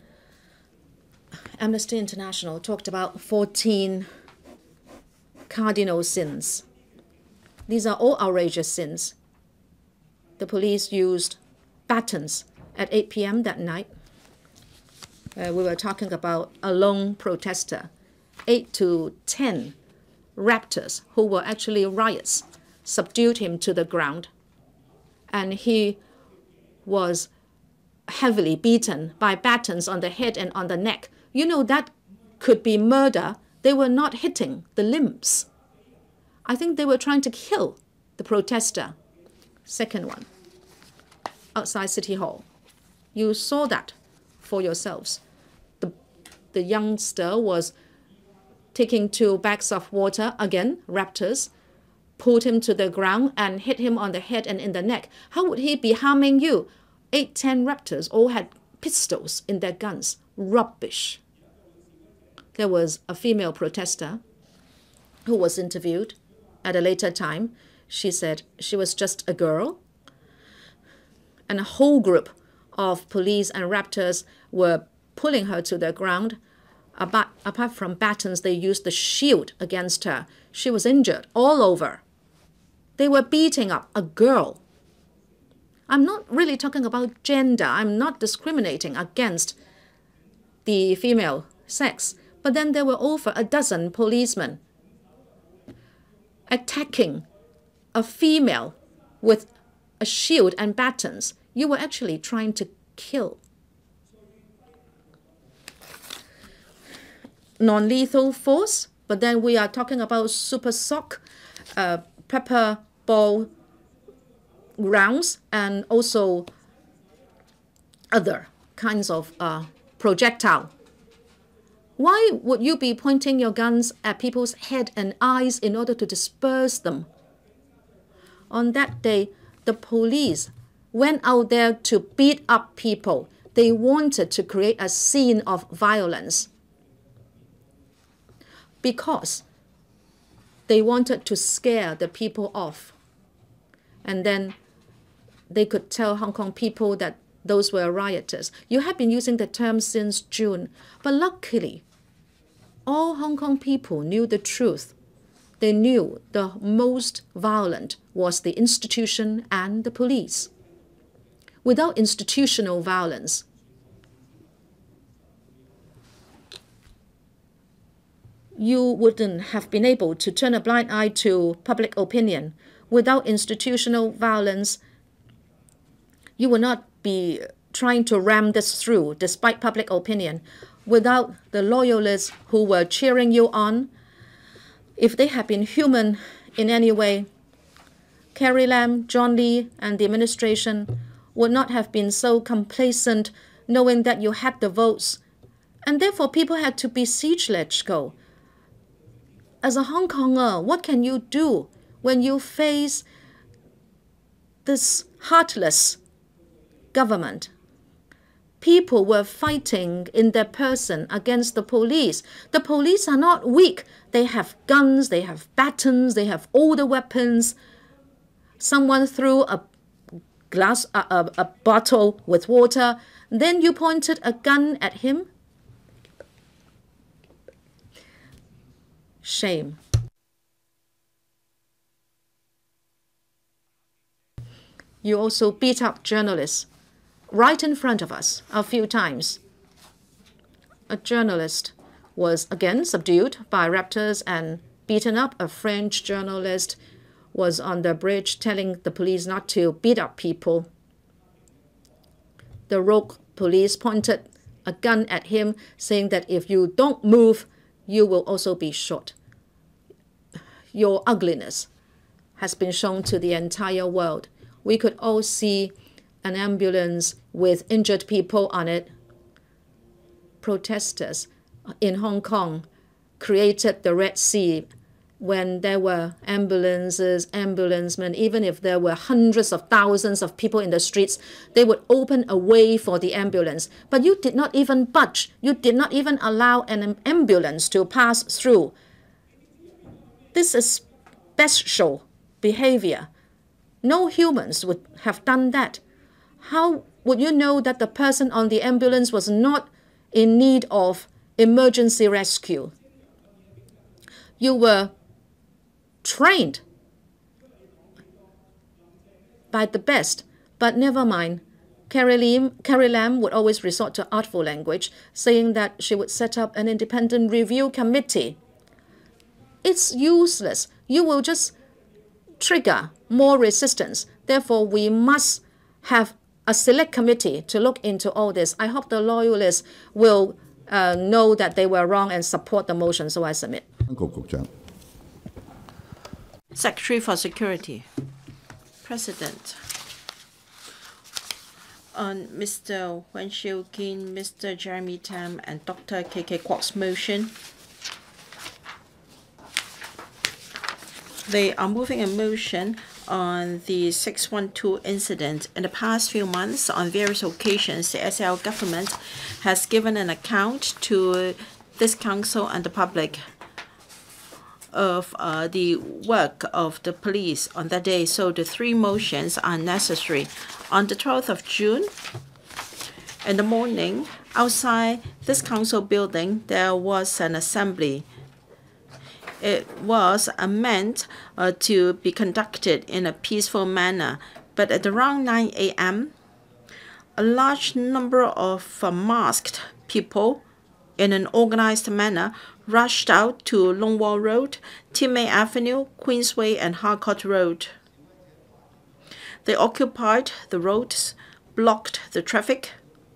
Amnesty International talked about fourteen cardinal sins. These are all outrageous sins. The police used batons at eight p m that night. Uh, we were talking about a lone protester. Eight to ten raptors, who were actually riots, subdued him to the ground. And he was heavily beaten by batons on the head and on the neck. You know, that could be murder. They were not hitting the limbs. I think they were trying to kill the protester. Second one, outside City Hall. You saw that for yourselves. The, the youngster was taking two bags of water, again, raptors, pulled him to the ground and hit him on the head and in the neck. How would he be harming you? Eight, ten raptors all had pistols in their guns. Rubbish. There was a female protester who was interviewed at a later time. She said she was just a girl, and a whole group of police and raptors were pulling her to the ground. Apart, apart from batons, they used the shield against her. She was injured all over. They were beating up a girl. I'm not really talking about gender. I'm not discriminating against the female sex. But then there were over a dozen policemen attacking a female with a shield and batons. You were actually trying to kill. Non-lethal force, but then we are talking about super sock, uh, pepper ball rounds, and also other kinds of uh, projectile. Why would you be pointing your guns at people's head and eyes in order to disperse them? On that day, the police went out there to beat up people. They wanted to create a scene of violence because they wanted to scare the people off. And then they could tell Hong Kong people that those were rioters. You have been using the term since June, but luckily, all Hong Kong people knew the truth. They knew the most violent was the institution and the police. Without institutional violence, you wouldn't have been able to turn a blind eye to public opinion. Without institutional violence, you would not be trying to ram this through despite public opinion. Without the loyalists who were cheering you on, if they had been human in any way, Carrie Lam, John Lee, and the administration would not have been so complacent knowing that you had the votes. And therefore, people had to besiege Let's Go. As a Hong Konger, what can you do when you face this heartless government, people were fighting in their person against the police. The police are not weak. They have guns, they have batons, they have all the weapons. Someone threw a glass, a, a, a bottle with water. Then you pointed a gun at him. Shame. You also beat up journalists right in front of us a few times. A journalist was again subdued by raptors and beaten up. A French journalist was on the bridge telling the police not to beat up people. The rogue police pointed a gun at him, saying that if you don't move, you will also be shot. Your ugliness has been shown to the entire world. We could all see an ambulance with injured people on it. Protesters in Hong Kong created the Red Sea when there were ambulances, ambulancemen, even if there were hundreds of thousands of people in the streets, they would open a way for the ambulance. But you did not even budge. You did not even allow an ambulance to pass through. This is bestial behavior. No humans would have done that. How would you know that the person on the ambulance was not in need of emergency rescue? You were trained by the best, but never mind. Carrie Lam, Carrie Lam would always resort to artful language, saying that she would set up an independent review committee. It's useless. You will just trigger more resistance. Therefore, we must have a select committee to look into all this. I hope the loyalists will uh, know that they were wrong and support the motion, so I submit. Secretary for Security. President. On Mister Wen Shiu-kin, Mister Jeremy Tam, and Doctor K K Kwok's motion, they are moving a motion on the six one two incident. In the past few months, on various occasions, the S L government has given an account to this council and the public of uh, the work of the police on that day. So the three motions are necessary. On the twelfth of June, in the morning, outside this council building, there was an assembly. It was uh, meant uh, to be conducted in a peaceful manner. But at around nine A M, a large number of uh, masked people in an organized manner rushed out to Long Wall Road, Timei Avenue, Queensway, and Harcourt Road. They occupied the roads, blocked the traffic,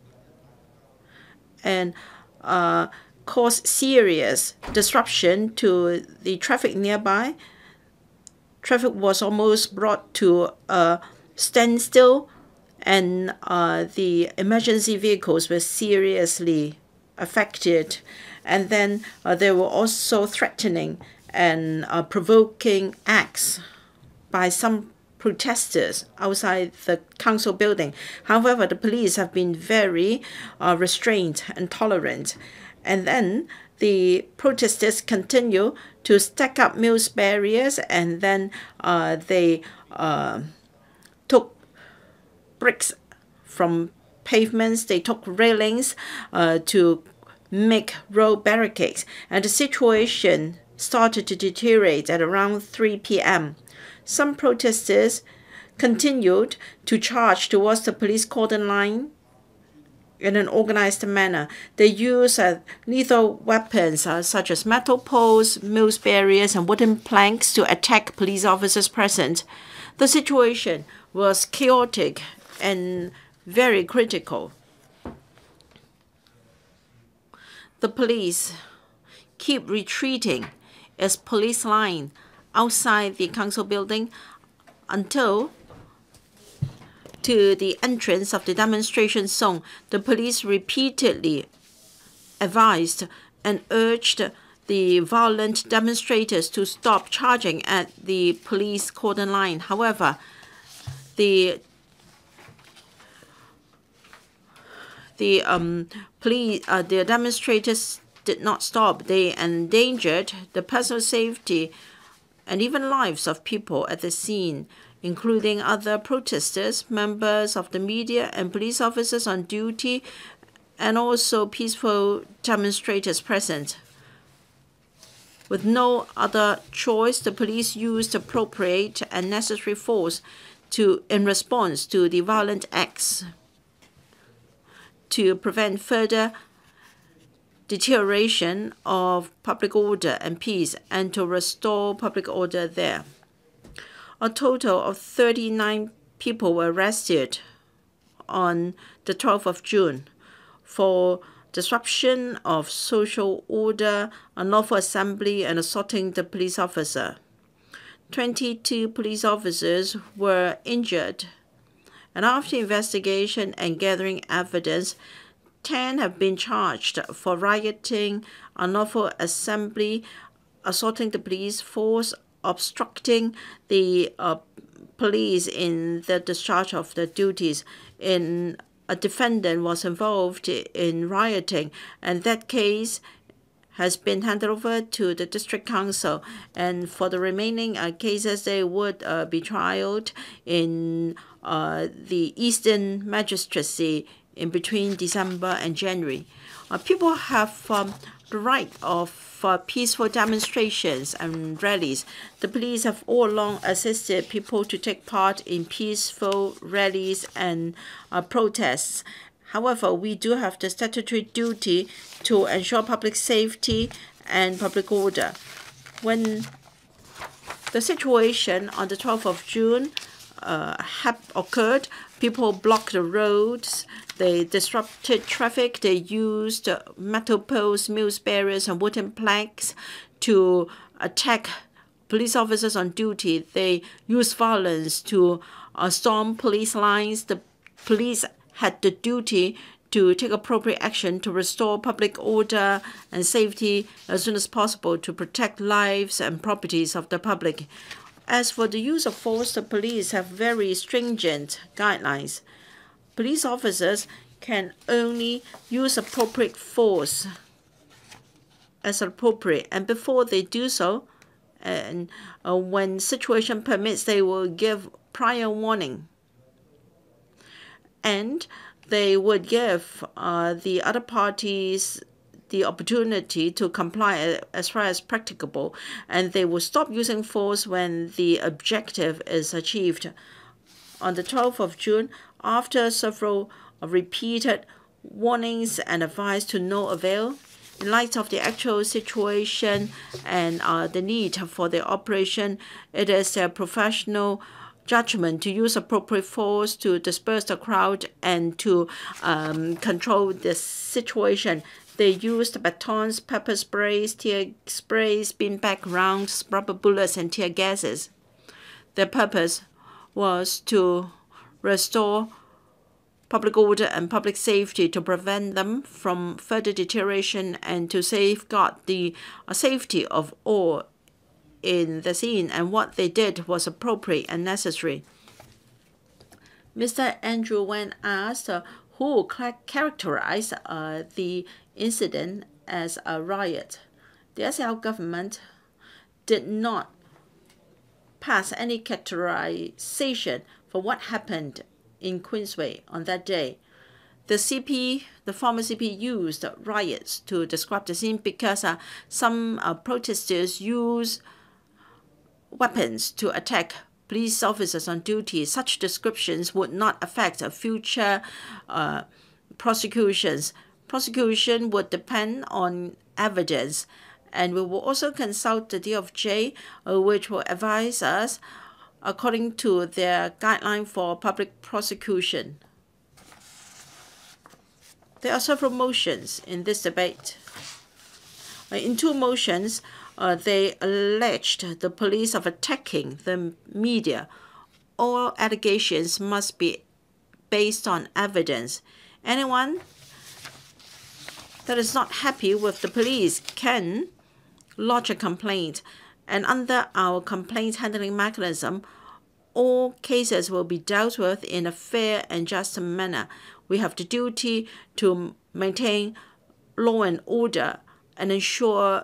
and uh, caused serious disruption to the traffic nearby. Traffic was almost brought to a standstill, and uh, the emergency vehicles were seriously affected. And then uh, there were also threatening and uh, provoking acts by some protesters outside the council building. However, the police have been very uh, restrained and tolerant. And then the protesters continue to stack up mills barriers, and then uh, they uh, took bricks from pavements, they took railings uh, to make road barricades. And the situation started to deteriorate at around three P M Some protesters continued to charge towards the police cordon line in an organized manner. They used uh, lethal weapons uh, such as metal poles, mills barriers, and wooden planks to attack police officers present. The situation was chaotic and very critical. The police keep retreating its police line outside the council building until to the entrance of the demonstration zone. The police repeatedly advised and urged the violent demonstrators to stop charging at the police cordon line. However, the the um, police, uh, the demonstrators did not stop. They endangered the personal safety and even lives of people at the scene, including other protesters, members of the media, and police officers on duty, and also peaceful demonstrators present. With no other choice, the police used appropriate and necessary force to, in response to the violent acts, to prevent further deterioration of public order and peace, and to restore public order there. A total of thirty-nine people were arrested on the twelfth of June for disruption of social order, unlawful assembly, and assaulting the police officer. twenty-two police officers were injured, and after investigation and gathering evidence, ten have been charged for rioting, unlawful assembly, assaulting the police force, obstructing the uh, police in the discharge of their duties. In a defendant was involved in rioting, and that case has been handed over to the district council. And for the remaining uh, cases, they would uh, be trialed in uh, the Eastern Magistracy in between December and January. Uh, people have um, the right of uh, peaceful demonstrations and rallies. The police have all along assisted people to take part in peaceful rallies and uh, protests. However, we do have the statutory duty to ensure public safety and public order. When the situation on the twelfth of June uh, have occurred, people blocked the roads, they disrupted traffic, they used uh, metal poles, mills barriers, and wooden planks to attack police officers on duty. They used violence to uh, storm police lines. The police had the duty to take appropriate action to restore public order and safety as soon as possible to protect lives and properties of the public. As for the use of force, the police have very stringent guidelines. Police officers can only use appropriate force as appropriate, and before they do so, and uh, when situation permits, they will give prior warning. And they would give uh, the other parties the opportunity to comply as far as practicable, and they will stop using force when the objective is achieved. On the twelfth of June, after several repeated warnings and advice to no avail, in light of the actual situation and uh, the need for the operation, it is their professional judgment to use appropriate force to disperse the crowd and to um, control the situation. They used batons, pepper sprays, tear sprays, beanbag rounds, rubber bullets, and tear gases. Their purpose was to restore public order and public safety, to prevent them from further deterioration and to safeguard the uh, safety of all in the scene, and what they did was appropriate and necessary. Mister Andrew WAN asked uh, who characterized uh, the incident as a riot. The S A L government did not pass any characterization for what happened in Queensway on that day. The C P, the former C P, used riots to describe the scene because uh, some uh, protesters used weapons to attack police officers on duty. Such descriptions would not affect uh, future uh, prosecutions. Prosecution would depend on evidence, and we will also consult the D O J, uh, which will advise us according to their guideline for public prosecution. There are several motions in this debate. Uh, in two motions, uh, they alleged the police of attacking the media. All allegations must be based on evidence. Anyone that is not happy with the police can lodge a complaint. And under our complaint handling mechanism, all cases will be dealt with in a fair and just manner. We have the duty to maintain law and order and ensure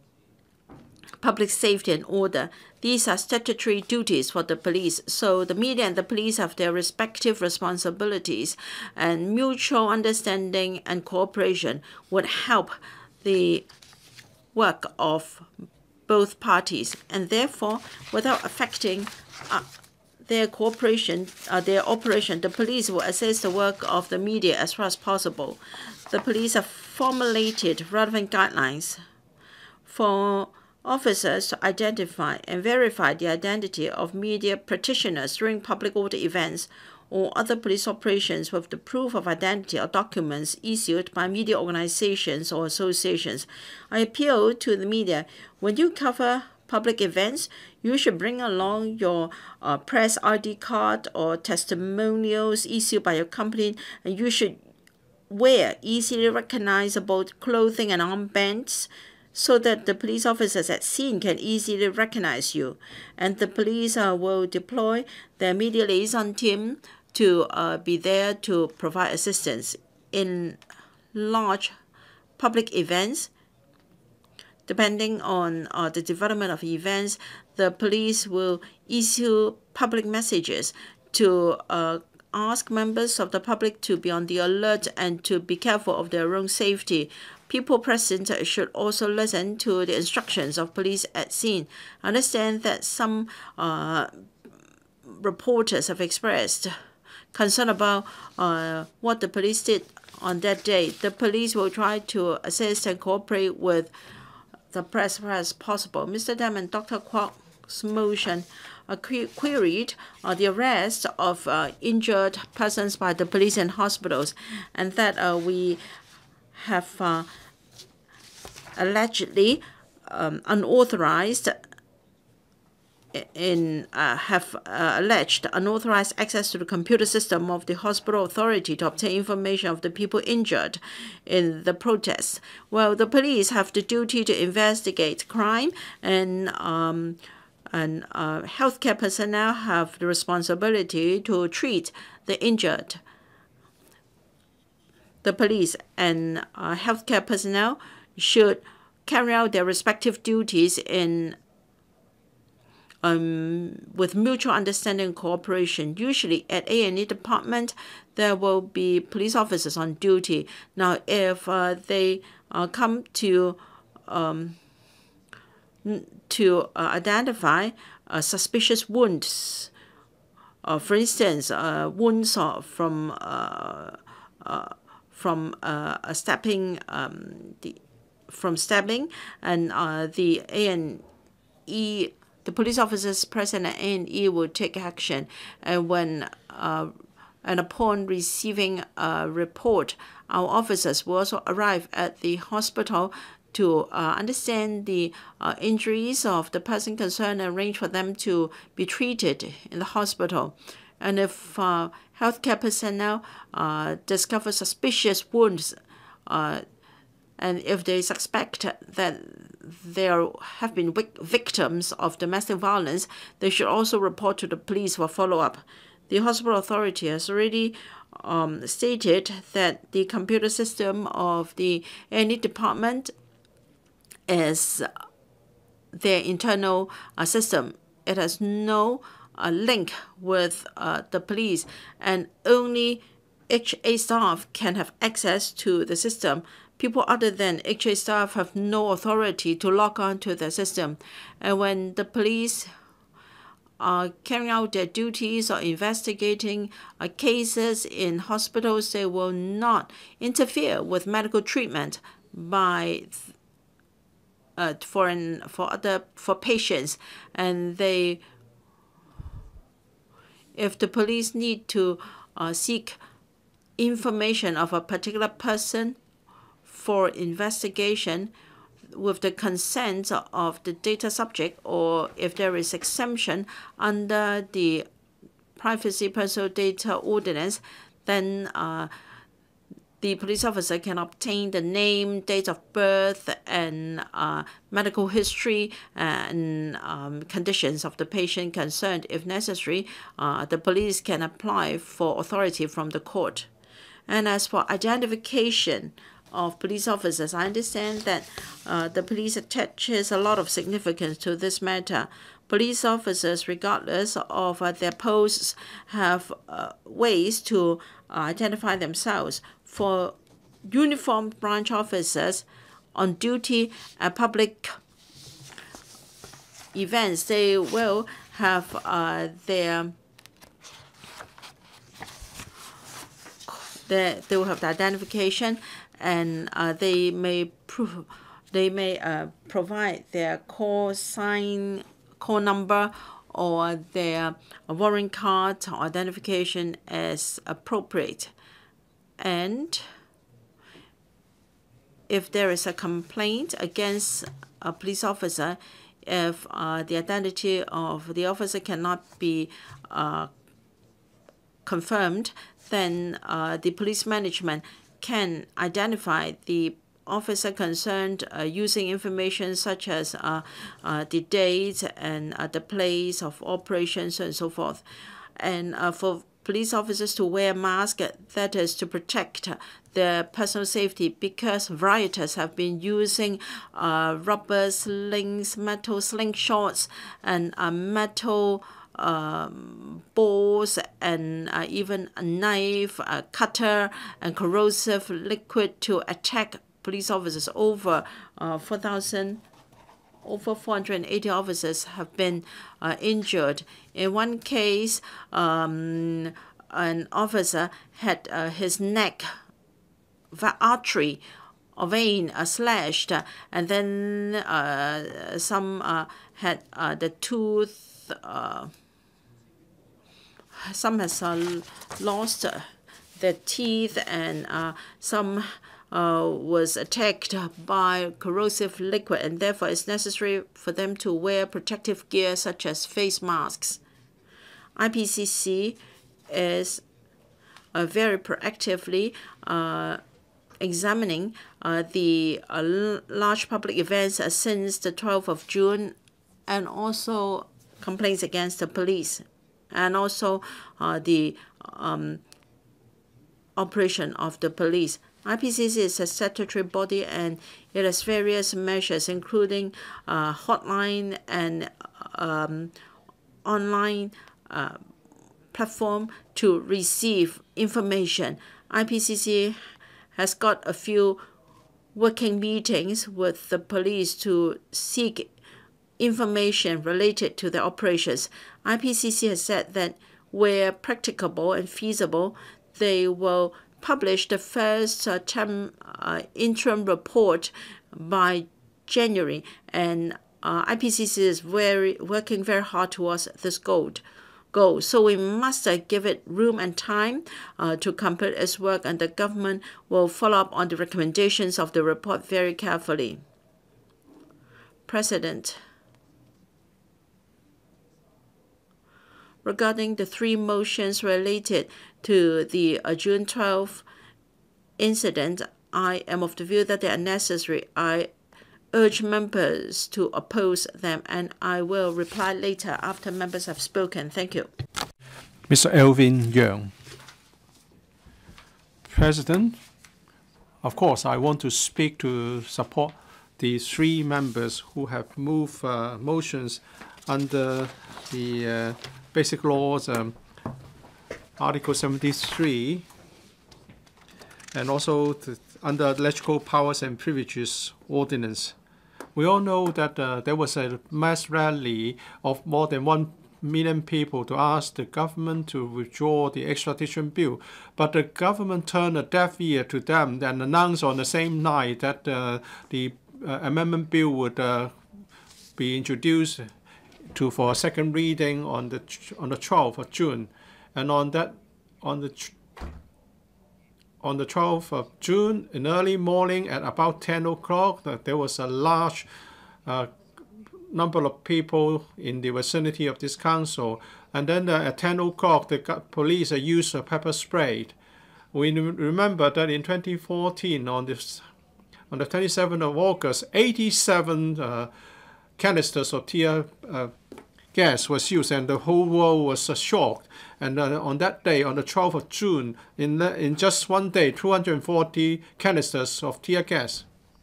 public safety and order. These are statutory duties for the police. So the media and the police have their respective responsibilities, and mutual understanding and cooperation would help the work of both parties, and therefore, without affecting uh, their cooperation, uh, their operation, the police will assist the work of the media as far as possible. The police have formulated relevant guidelines for officers to identify and verify the identity of media practitioners during public order events or other police operations with the proof of identity or documents issued by media organizations or associations. I appeal to the media, when you cover public events, you should bring along your uh, press I D card or testimonials issued by your company, and you should wear easily recognizable clothing and armbands so that the police officers at scene can easily recognize you. And the police uh, will deploy their media liaison team to uh, be there to provide assistance. In large public events, depending on uh, the development of events, the police will issue public messages to uh, ask members of the public to be on the alert and to be careful of their own safety. People present should also listen to the instructions of police at scene. Understand that some uh, reporters have expressed concern about uh, what the police did on that day. The police will try to assist and cooperate with the press as far as possible. Mister Tam and Doctor Kwok's motion uh, que queried uh, the arrest of uh, injured persons by the police in hospitals, and that uh, we have uh, allegedly um, unauthorized in uh, have uh, alleged unauthorized access to the computer system of the hospital authority to obtain information of the people injured in the protests. Well, the police have the duty to investigate crime, and um, and uh, healthcare personnel have the responsibility to treat the injured. The police and uh, healthcare personnel should carry out their respective duties in Um, with mutual understanding and cooperation. Usually at A and E department, there will be police officers on duty. Now, if uh, they uh, come to um, to uh, identify uh, suspicious wounds, uh, for instance, uh, wounds uh, from uh, uh, from uh, a stabbing, um, the, from stabbing, and uh, the A and E. The police officers present at A and E will take action, and when uh, and upon receiving a report, our officers will also arrive at the hospital to uh, understand the uh, injuries of the person concerned and arrange for them to be treated in the hospital. And if uh, healthcare personnel uh, discover suspicious wounds, uh, and if they suspect that there have been victims of domestic violence, they should also report to the police for follow-up. The hospital authority has already um, stated that the computer system of the A and E department is their internal uh, system. It has no uh, link with uh, the police, and only H A staff can have access to the system. People other than H A staff have no authority to log on to the system. And when the police are carrying out their duties or investigating uh, cases in hospitals, they will not interfere with medical treatment by uh, for an, for other for patients. And they, if the police need to uh, seek information of a particular person for investigation with the consent of the data subject, or if there is exemption under the Privacy Personal Data Ordinance, then uh, the police officer can obtain the name, date of birth, and uh, medical history and um, conditions of the patient concerned. If necessary, uh, the police can apply for authority from the court. And as for identification of police officers, I understand that uh, the police attaches a lot of significance to this matter. Police officers, regardless of uh, their posts, have uh, ways to uh, identify themselves. For uniformed branch officers on duty at public events, they will have uh, their They, they will have the identification, and uh, they may prove, they may uh, provide their call sign, call number, or their warrant card or identification as appropriate. And if there is a complaint against a police officer, if uh, the identity of the officer cannot be uh, confirmed, then uh, the police management can identify the officer concerned uh, using information such as uh, uh, the date and uh, the place of operations and so forth. And uh, for police officers to wear masks, that is to protect their personal safety, because rioters have been using uh, rubber slings, metal slingshots, and uh, metal Um, balls, and uh, even a knife, a cutter, and corrosive liquid to attack police officers. Over uh, four thousand, over four hundred eighty officers have been uh, injured. In one case, um, an officer had uh, his neck artery or vein uh, slashed, uh, and then uh, some uh, had uh, the tooth. Uh, Some has uh, lost uh, their teeth, and uh, some uh, was attacked by corrosive liquid, and therefore it's necessary for them to wear protective gear such as face masks. I P C C is uh, very proactively uh, examining uh, the uh, large public events uh, since the twelfth of June, and also complaints against the police, and also uh, the um, operation of the police. I P C C is a statutory body, and it has various measures, including uh, hotline and um, online uh, platform to receive information. I P C C has got a few working meetings with the police to seek information related to the operations. I P C C has said that where practicable and feasible, they will publish the first uh, term uh, interim report by January, and uh, I P C C is very working very hard towards this goal. Goal. So we must uh, give it room and time uh, to complete its work, and the government will follow up on the recommendations of the report very carefully. President, regarding the three motions related to the uh, June twelfth incident, I am of the view that they are necessary. I urge members to oppose them, and I will reply later after members have spoken. Thank you. Mister Alvin Yeung. President, of course, I want to speak to support the three members who have moved uh, motions under the uh, Basic Laws, um, Article seventy-three, and also the, under Electoral Powers and Privileges Ordinance. We all know that uh, there was a mass rally of more than one million people to ask the government to withdraw the extradition bill, but the government turned a deaf ear to them and announced on the same night that uh, the uh, amendment bill would uh, be introduced to for a second reading on the on the twelfth of June, and on that on the on the twelfth of June in early morning at about ten o'clock, there was a large uh, number of people in the vicinity of this council, and then uh, at ten o'clock the police used a pepper spray, We remember that in twenty fourteen, on this, on the twenty-seventh of August, eighty-seven uh, canisters of tear uh, gas was used, and the whole world was uh, shocked. And uh, on that day, on the twelfth of June, in uh, in just one day, two hundred forty canisters of tear gas,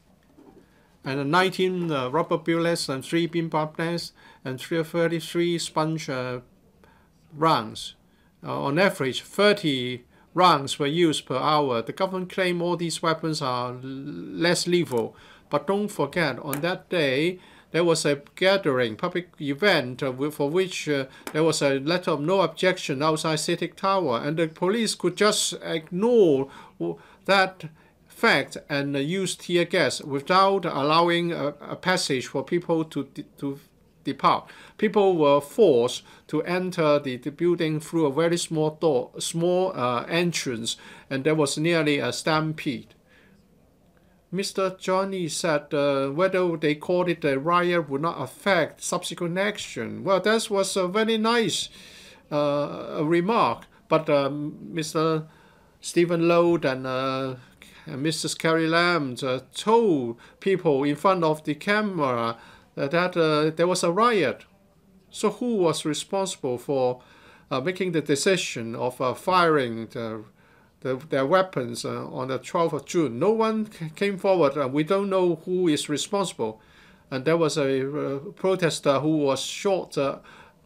and uh, nineteen uh, rubber bullets, and three beanbag blasts, and thirty-three sponge uh, rounds. Uh, on average, thirty rounds were used per hour. The government claimed all these weapons are less lethal, but don't forget, on that day, there was a gathering, public event, uh, for which uh, there was a letter of no objection outside City Tower, and the police could just ignore that fact and uh, use tear gas without allowing a, a passage for people to, to depart. People were forced to enter the, the building through a very small door, small uh, entrance, and there was nearly a stampede. Mister Johnny said uh, whether they called it a riot would not affect subsequent action. Well, that was a very nice uh, remark, but um, Mister Stephen Lode and, uh, and Missus Carrie Lam uh, told people in front of the camera uh, that uh, there was a riot. So who was responsible for uh, making the decision of uh, firing the The, their weapons uh, on the twelfth of June? No one came forward. Uh, we don't know who is responsible. And there was a uh, protester who was shot uh,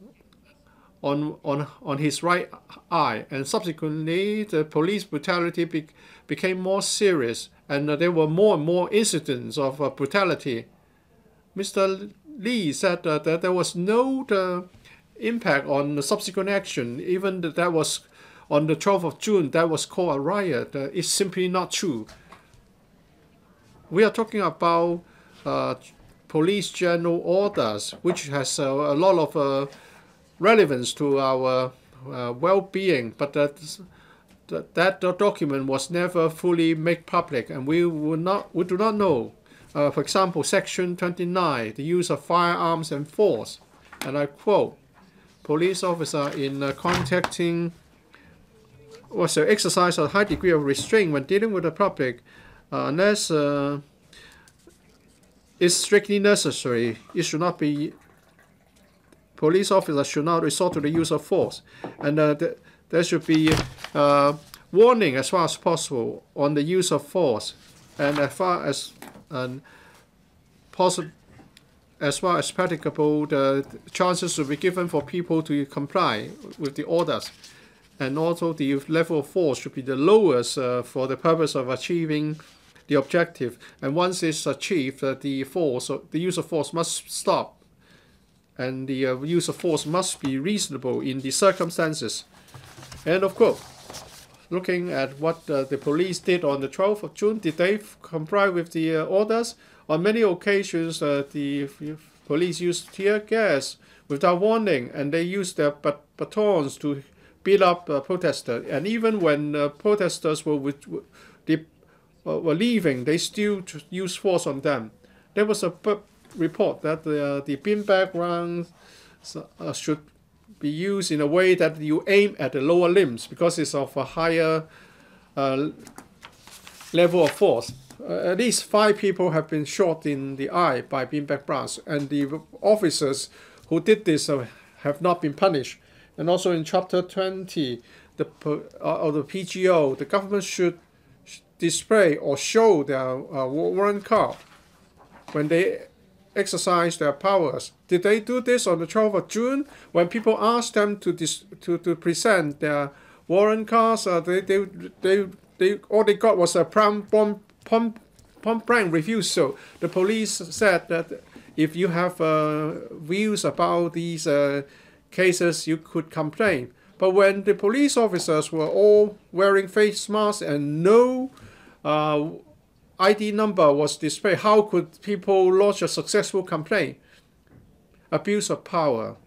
on, on, on his right eye. And subsequently, the police brutality be became more serious. And uh, there were more and more incidents of uh, brutality. Mister Lee said uh, that there was no uh, impact on the subsequent action, even that that was on the twelfth of June, that was called a riot. Uh, it's simply not true. We are talking about uh, police general orders, which has uh, a lot of uh, relevance to our uh, well-being, but that, that that document was never fully made public, and we would not, we do not know. Uh, for example, Section twenty-nine, the use of firearms and force, and I quote, police officer in uh, contacting was to exercise a high degree of restraint when dealing with the public, uh, unless uh, it's strictly necessary. It should not be. Police officers should not resort to the use of force, and uh, th there should be uh, warning as far as possible on the use of force, and as far as um, possible. As far as practicable, the chances should be given for people to comply with the orders. And also the level of force should be the lowest uh, for the purpose of achieving the objective. And once it's achieved, uh, the force, uh, the use of force must stop. And the uh, use of force must be reasonable in the circumstances. End of quote. Looking at what uh, the police did on the twelfth of June, did they comply with the uh, orders? On many occasions, uh, the police used tear gas without warning, and they used their bat batons to beat up uh, protesters. And even when uh, protesters were, with, they, uh, were leaving, they still used force on them. There was a report that the, uh, the beanbag rounds uh, should be used in a way that you aim at the lower limbs because it's of a higher uh, level of force. Uh, at least five people have been shot in the eye by beanbag rounds, and the officers who did this uh, have not been punished. And also in Chapter twenty the, uh, of the P G O, the government should display or show their uh, warrant card when they exercise their powers. Did they do this on the twelfth of June? When people asked them to dis to, to present their warrant cards, uh, they, they, they, they, all they got was a prompt blank refusal. The police said that if you have uh, views about these uh, cases, you could complain. But when the police officers were all wearing face masks and no uh, I D number was displayed, how could people lodge a successful complaint? Abuse of power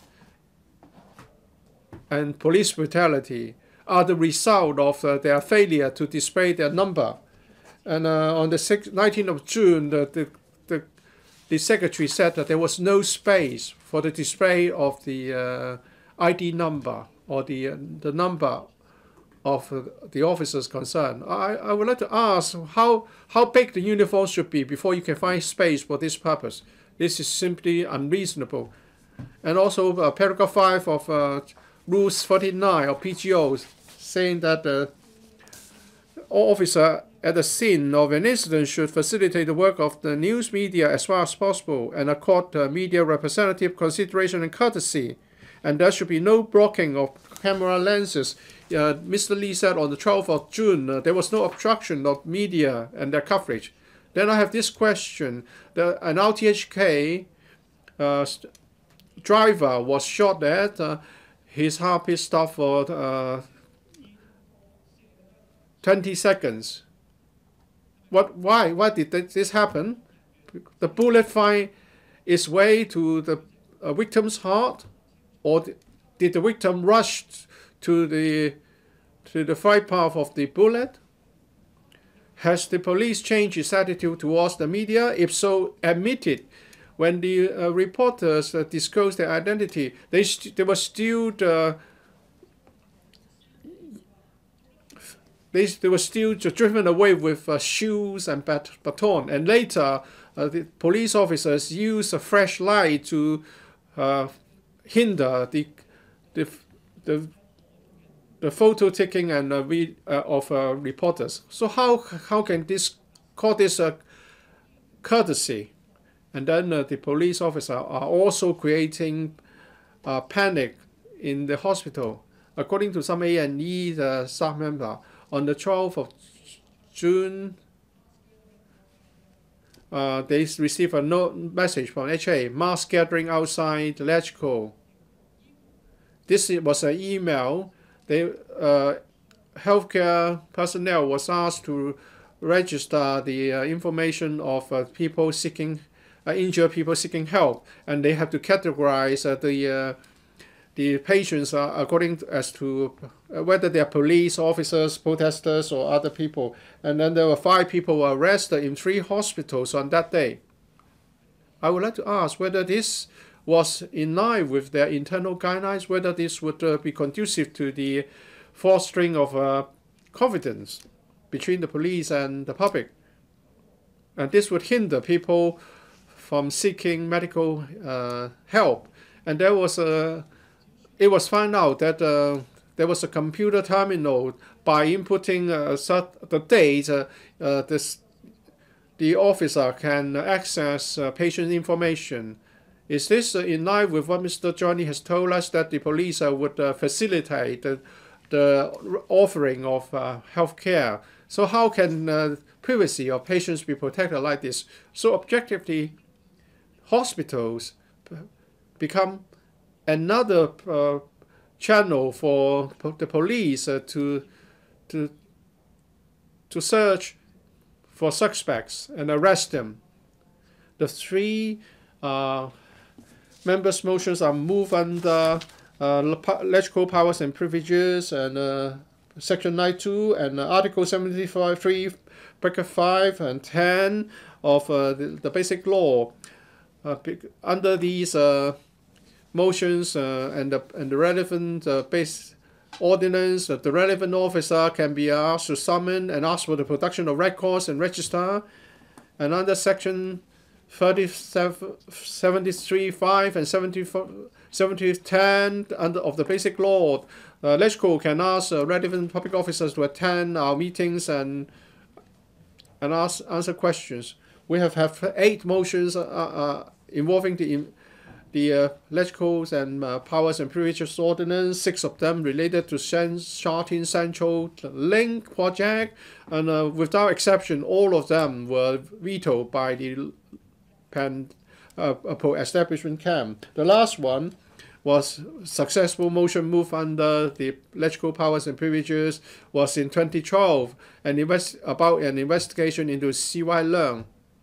and police brutality are the result of uh, their failure to display their number. And uh, on the nineteenth of June, the, the, the, the secretary said that there was no space for the display of the uh, I D number or the, uh, the number of uh, the officers concerned. I, I would like to ask how, how big the uniform should be before you can find space for this purpose. This is simply unreasonable. And also uh, paragraph five of uh, Rules forty-nine of P G O saying that the officer at the scene of an incident should facilitate the work of the news media as far as possible and accord uh, media representative consideration and courtesy. And there should be no blocking of camera lenses. Uh, Mister Lee said on the twelfth of June uh, there was no obstruction of media and their coverage. Then I have this question. The, an R T H K uh, driver was shot at. Uh, his heart beat stopped for uh, twenty seconds. What? Why? Why did this happen? The bullet find its way to the uh, victim's heart, or did the victim rush to the to the flight path of the bullet? Has the police changed its attitude towards the media? If so, admit it. When the uh, reporters uh, disclosed their identity, they st they were still uh, They, they were still driven away with uh, shoes and bat baton. And later, uh, the police officers used a flashlight to uh, hinder the, the, the, the photo taking and uh, we, uh, of uh, reporters. So how, how can this call this a courtesy? And then uh, the police officers are also creating uh, panic in the hospital. According to some A and E uh, staff member, on the twelfth of June, uh, they received a note message from H A, mass gathering outside electrical. This was an email. They, uh, healthcare personnel was asked to register the uh, information of uh, people seeking, uh, injured people seeking help, and they have to categorize uh, the uh, the patients are according to, as to whether they are police officers, protesters, or other people. And then there were five people were arrested in three hospitals on that day. I would like to ask whether this was in line with their internal guidelines, whether this would uh, be conducive to the fostering of uh, confidence between the police and the public. And this would hinder people from seeking medical uh, help. And there was a It was found out that uh, there was a computer terminal. By inputting uh, the date, uh, uh, this, the officer can access uh, patient information. Is this uh, in line with what Mister Johnny has told us, that the police uh, would uh, facilitate the, the offering of uh, health care? So how can uh, privacy of patients be protected like this? So objectively, hospitals become another uh, channel for the police uh, to to to search for suspects and arrest them. The three uh, members' motions are moved under uh, electrical powers and privileges and uh, Section ninety-two and uh, Article seventy-five, three, bracket five and ten of uh, the, the Basic Law. Uh, under these uh, motions uh, and, the, and the relevant uh, base ordinance, uh, the relevant officer can be asked to summon and ask for the production of records and register. And under section thirty-seven, seventy-three, five and seventy, ten under of the Basic Law, uh, electrical can ask uh, relevant public officers to attend our meetings and and ask answer questions. We have have eight motions uh, uh, involving the the uh, electricals and uh, powers and privileges ordinance, six of them related to Sha-Tin Central Link project, and uh, without exception, all of them were vetoed by the Pan uh, establishment camp. The last one was successful motion move under the electrical powers and privileges was in twenty twelve, and invest about an investigation into C Y Leung.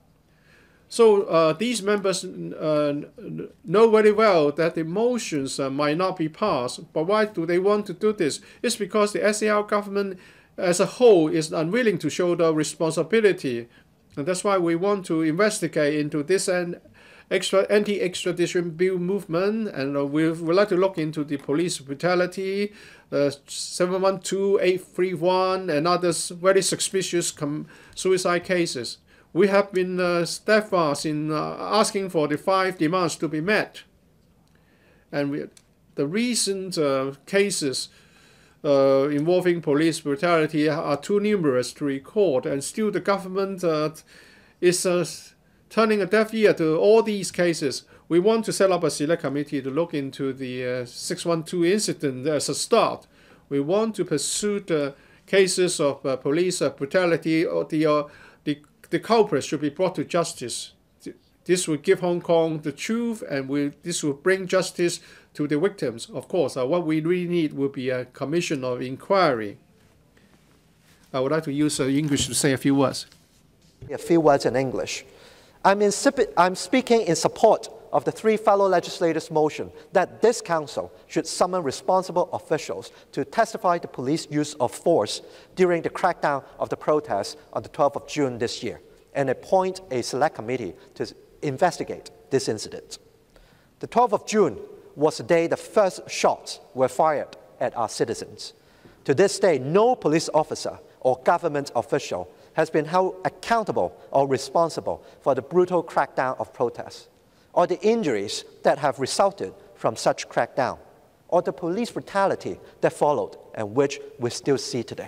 So uh, these members uh, know very well that the motions uh, might not be passed. But why do they want to do this? It's because the S A R government as a whole is unwilling to shoulder responsibility. And that's why we want to investigate into this and extra anti-extradition bill movement, and uh, we would like to look into the police brutality, uh, seven one two, eight three one, and others very suspicious com suicide cases. We have been uh, steadfast in uh, asking for the five demands to be met. And we, the recent uh, cases uh, involving police brutality are too numerous to record, and still the government uh, is uh, turning a deaf ear to all these cases. We want to set up a select committee to look into the uh, six one two incident as a start. We want to pursue the cases of uh, police uh, brutality, or the, uh, the, the culprits should be brought to justice. This will give Hong Kong the truth, and we, this will bring justice to the victims. Of course, uh, what we really need will be a commission of inquiry. I would like to use uh, English to say a few words. A few words in English. I'm, in, I'm speaking in support of the three fellow legislators' motion that this Council should summon responsible officials to testify to police use of force during the crackdown of the protests on the twelfth of June this year, and appoint a select committee to investigate this incident. The twelfth of June was the day the first shots were fired at our citizens. To this day, no police officer or government official has been held accountable or responsible for the brutal crackdown of protests, or the injuries that have resulted from such crackdown, or the police brutality that followed and which we still see today.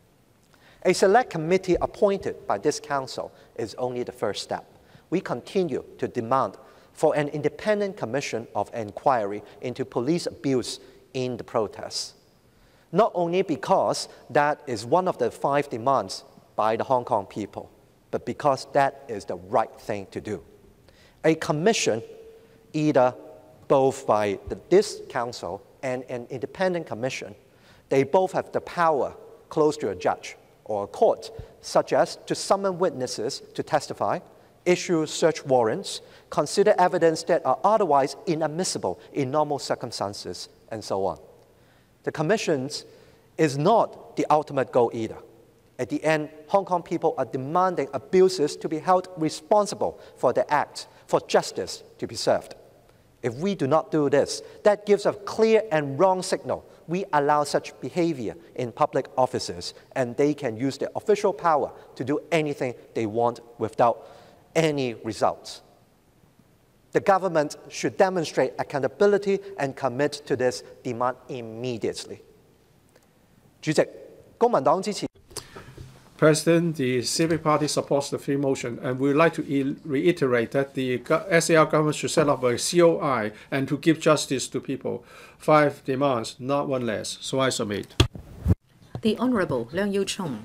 A select committee appointed by this Council is only the first step. We continue to demand for an independent commission of inquiry into police abuse in the protests, not only because that is one of the five demands by the Hong Kong people, but because that is the right thing to do. A commission, either both by the, this Council and an independent commission, they both have the power close to a judge or a court, such as to summon witnesses to testify, issue search warrants, consider evidence that are otherwise inadmissible in normal circumstances, and so on. The commissions is not the ultimate goal either. At the end, Hong Kong people are demanding abusers to be held responsible for their acts, for justice to be served. If we do not do this, that gives a clear and wrong signal. We allow such behavior in public offices, and they can use their official power to do anything they want without any results. The government should demonstrate accountability and commit to this demand immediately. 主席，公民黨支持。 President, the Civic Party supports the three motion, and we would like to e reiterate that the S A R government should set up a C O I and to give justice to people. Five demands, not one less. So I submit. The Honourable Leung Yiu Chung.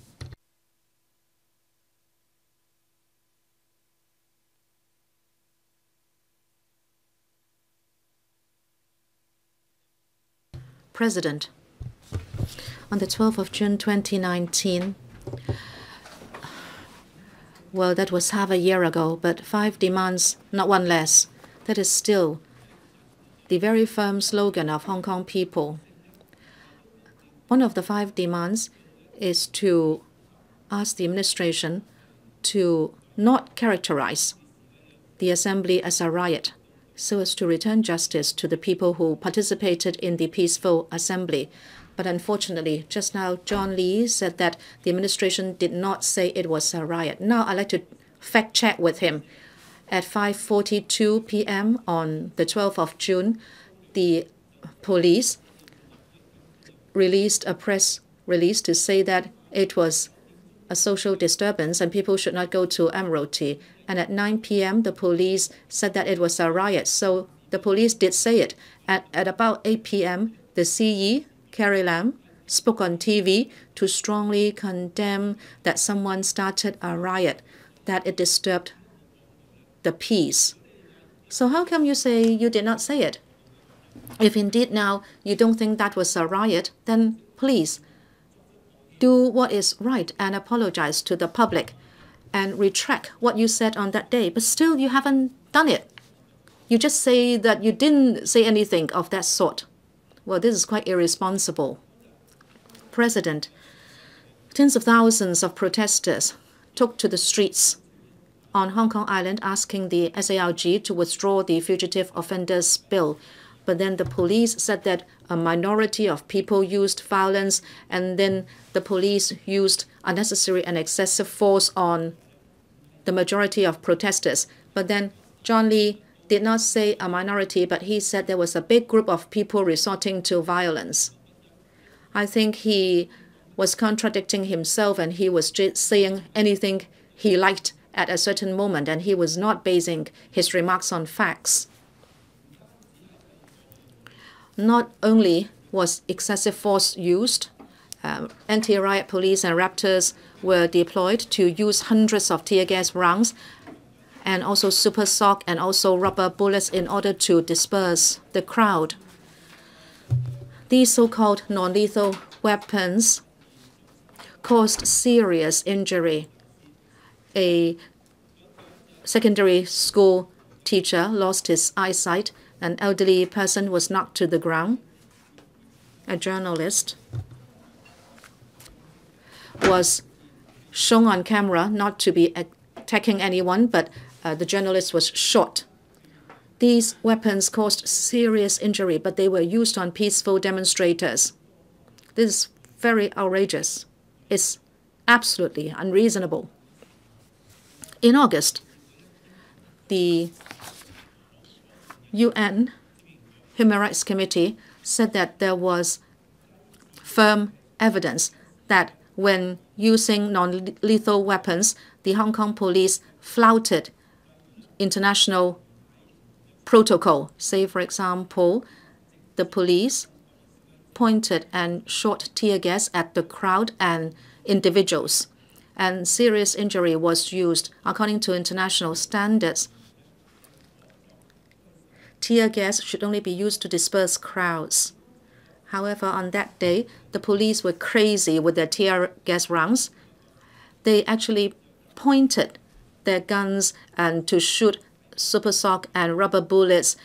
President, on the twelfth of June twenty nineteen, well, that was half a year ago, but five demands, not one less. That is still the very firm slogan of Hong Kong people. One of the five demands is to ask the administration to not characterize the assembly as a riot, so as to return justice to the people who participated in the peaceful assembly. But unfortunately, just now, John Lee said that the administration did not say it was a riot. Now, I'd like to fact-check with him. At five forty-two p m on the twelfth of June, the police released a press release to say that it was a social disturbance and people should not go to Admiralty. And at nine p m, the police said that it was a riot. So the police did say it. At, at about eight p m, the C E, Carrie Lam, spoke on T V to strongly condemn that someone started a riot, that it disturbed the peace. So how come you say you did not say it? If indeed now you don't think that was a riot, then please do what is right and apologize to the public and retract what you said on that day. But still, you haven't done it. You just say that you didn't say anything of that sort. Well, this is quite irresponsible. President, tens of thousands of protesters took to the streets on Hong Kong Island asking the S A R G to withdraw the Fugitive Offenders Bill. But then the police said that a minority of people used violence, and then the police used unnecessary and excessive force on the majority of protesters. But then John Lee did not say a minority, but he said there was a big group of people resorting to violence. I think he was contradicting himself, and he was just saying anything he liked at a certain moment, and he was not basing his remarks on facts. Not only was excessive force used, uh, anti-riot police and raptors were deployed to use hundreds of tear gas rounds and also super sock and also rubber bullets in order to disperse the crowd. These so-called non-lethal weapons caused serious injury. A secondary school teacher lost his eyesight. An elderly person was knocked to the ground. A journalist was shown on camera not to be attacking anyone, but uh, the journalist was shot. These weapons caused serious injury, but they were used on peaceful demonstrators. This is very outrageous. It's absolutely unreasonable. In August, the U N Human Rights Committee said that there was firm evidence that when using non-lethal weapons, the Hong Kong police flouted international protocol. Say, for example, the police pointed and shot tear gas at the crowd and individuals, and serious injury was used according to international standards. Tear gas should only be used to disperse crowds. However, on that day, the police were crazy with their tear gas rounds. They actually pointed their guns and to shoot super sock and rubber bullets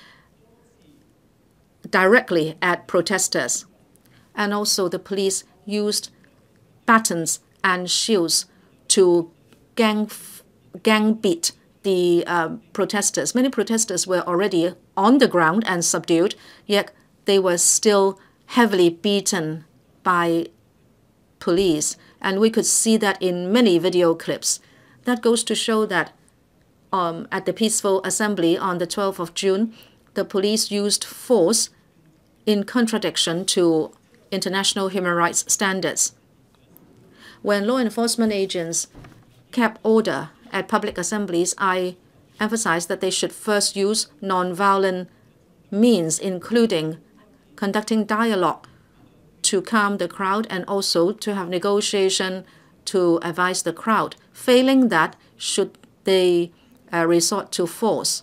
directly at protesters. And also the police used batons and shields to gang, gang beat the uh, protesters. Many protesters were already on the ground and subdued, yet they were still heavily beaten by police. And we could see that in many video clips. That goes to show that um, at the peaceful assembly on the twelfth of June, the police used force in contradiction to international human rights standards. When law enforcement agents kept order at public assemblies, I emphasized that they should first use nonviolent means, including conducting dialogue to calm the crowd and also to have negotiation to advise the crowd. Failing that, should they uh, resort to force,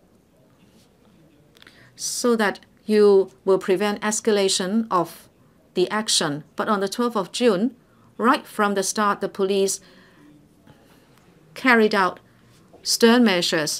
so that you will prevent escalation of the action. But on the twelfth of June, right from the start, the police carried out stern measures,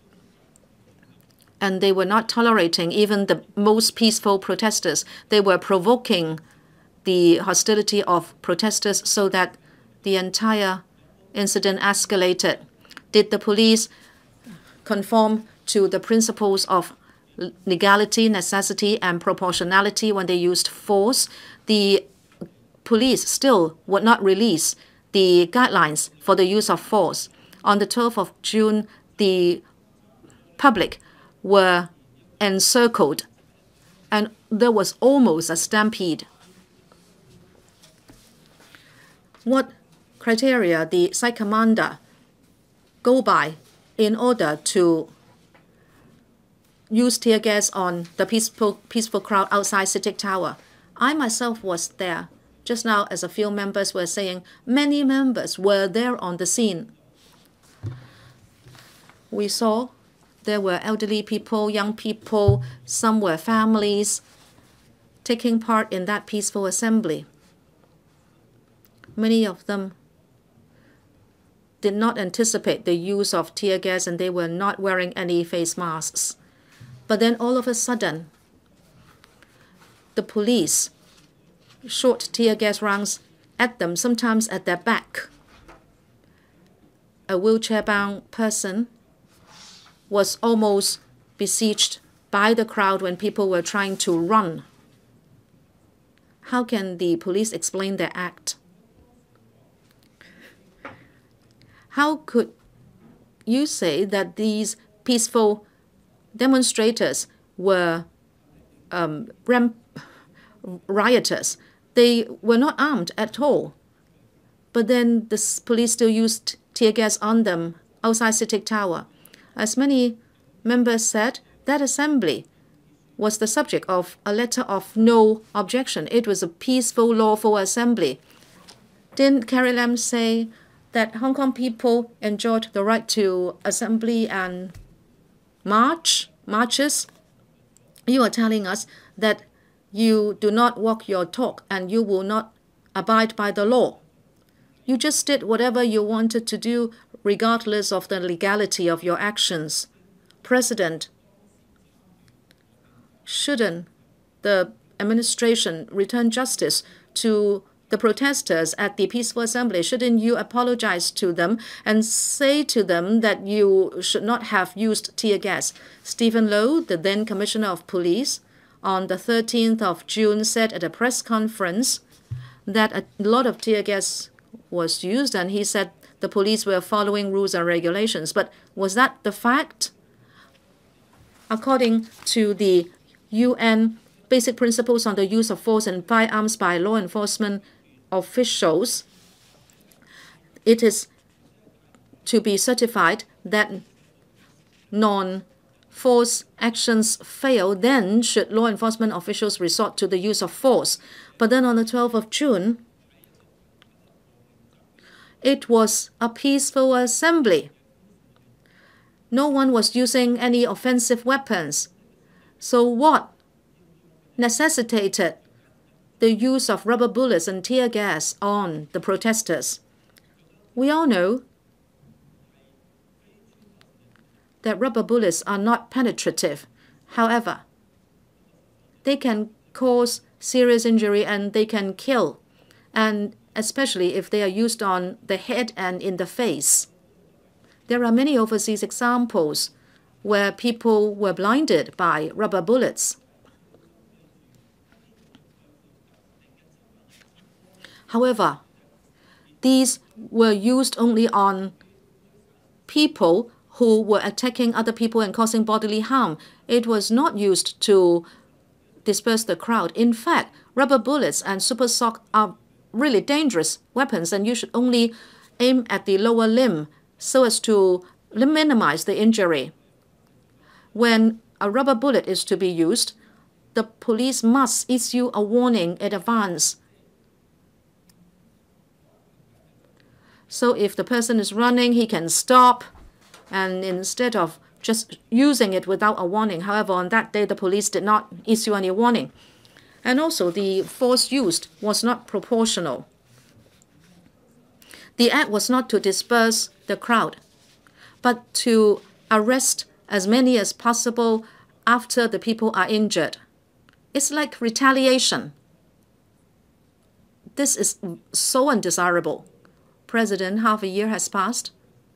and they were not tolerating even the most peaceful protesters. They were provoking the hostility of protesters so that the entire incident escalated. Did the police conform to the principles of legality, necessity, and proportionality when they used force? The police still would not release the guidelines for the use of force. On the twelfth of June, the public were encircled, and there was almost a stampede. What criteria the site commander go by in order to use tear gas on the peaceful, peaceful crowd outside CITIC Tower? I myself was there. Just now, as a few members were saying, many members were there on the scene. We saw there were elderly people, young people, some were families taking part in that peaceful assembly. Many of them did not anticipate the use of tear gas, and they were not wearing any face masks. But then all of a sudden, the police shot tear gas rounds at them, sometimes at their back. a wheelchair-bound person was almost besieged by the crowd when people were trying to run. How can the police explain their act? How could you say that these peaceful demonstrators were um, ram rioters? They were not armed at all. But then the police still used tear gas on them outside City Tower. As many members said, that assembly was the subject of a letter of no objection. It was a peaceful, lawful assembly. Didn't Carrie Lam say that Hong Kong people enjoyed the right to assembly and march, marches? You are telling us that you do not walk your talk and you will not abide by the law. You just did whatever you wanted to do regardless of the legality of your actions. President, shouldn't the administration return justice to the protesters at the peaceful assembly? Shouldn't you apologize to them and say to them that you should not have used tear gas? Stephen Low, the then Commissioner of Police, on the thirteenth of June said at a press conference that a lot of tear gas was used, and he said the police were following rules and regulations. But was that the fact? According to the U N Basic Principles on the Use of Force and Firearms by Law Enforcement Officials, it is to be certified that non-force actions fail, then should law enforcement officials resort to the use of force. But then on the twelfth of June, it was a peaceful assembly. No one was using any offensive weapons. So what necessitated the use of rubber bullets and tear gas on the protesters? We all know that rubber bullets are not penetrative. However, they can cause serious injury and they can kill, and especially if they are used on the head and in the face. There are many overseas examples where people were blinded by rubber bullets. However, these were used only on people who were attacking other people and causing bodily harm. It was not used to disperse the crowd. In fact, rubber bullets and super sock are really dangerous weapons, and you should only aim at the lower limb so as to minimize the injury. When a rubber bullet is to be used, the police must issue a warning in advance. So if the person is running, he can stop, and instead of just using it without a warning. However, on that day, the police did not issue any warning. And also, the force used was not proportional. The act was not to disperse the crowd, but to arrest as many as possible after the people are injured. It's like retaliation. This is so undesirable. President, half a year has passed.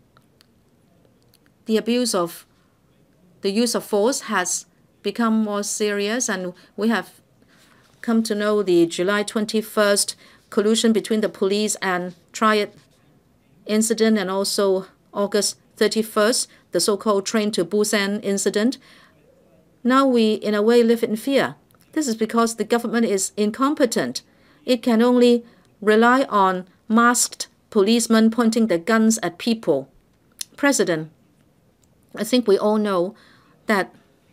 The abuse of the use of force has become more serious, and we have come to know the July twenty-first collusion between the police and Triad incident, and also August thirty-first, the so-called Train to Busan incident. Now we, in a way, live in fear. This is because the government is incompetent. It can only rely on masked policemen pointing their guns at people. President, I think we all know that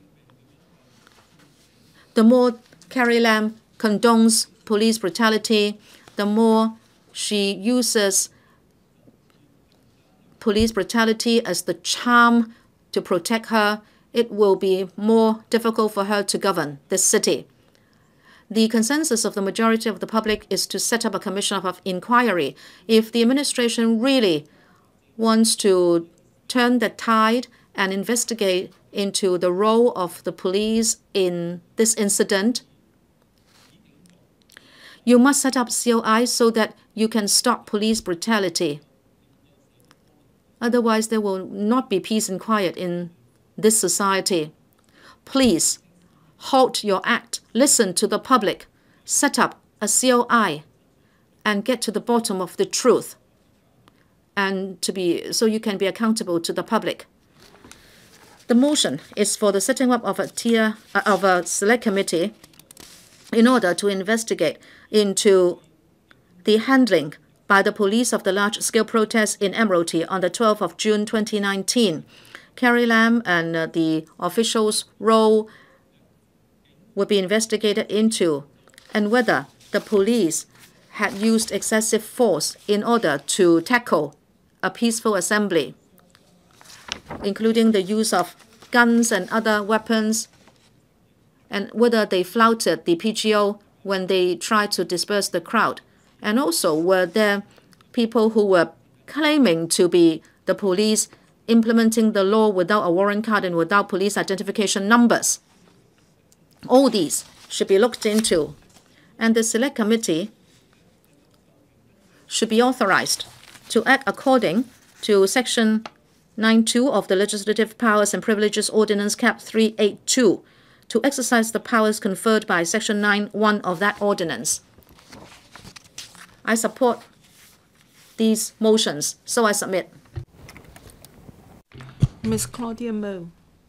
the more Carrie Lam condones police brutality, the more she uses police brutality as the charm to protect her, it will be more difficult for her to govern this city. The consensus of the majority of the public is to set up a commission of inquiry. If the administration really wants to turn the tide and investigate into the role of the police in this incident, you must set up C O I so that you can stop police brutality. Otherwise, there will not be peace and quiet in this society. Please halt your act, listen to the public, set up a C O I, and get to the bottom of the truth, and to be so you can be accountable to the public. The motion is for the setting up of a tier uh, of a select committee in order to investigate into the handling by the police of the large-scale protests in Admiralty on the twelfth of June twenty nineteen. Carrie Lam and uh, the officials' role will be investigated into, and whether the police had used excessive force in order to tackle a peaceful assembly, including the use of guns and other weapons, and whether they flouted the P G O when they tried to disperse the crowd. And also, were there people who were claiming to be the police implementing the law without a warrant card and without police identification numbers? All these should be looked into, and the Select Committee should be authorized to act according to Section nine two of the Legislative Powers and Privileges Ordinance Cap three eighty-two to exercise the powers conferred by Section nine one of that ordinance. I support these motions, so I submit. Miz Claudia Mo.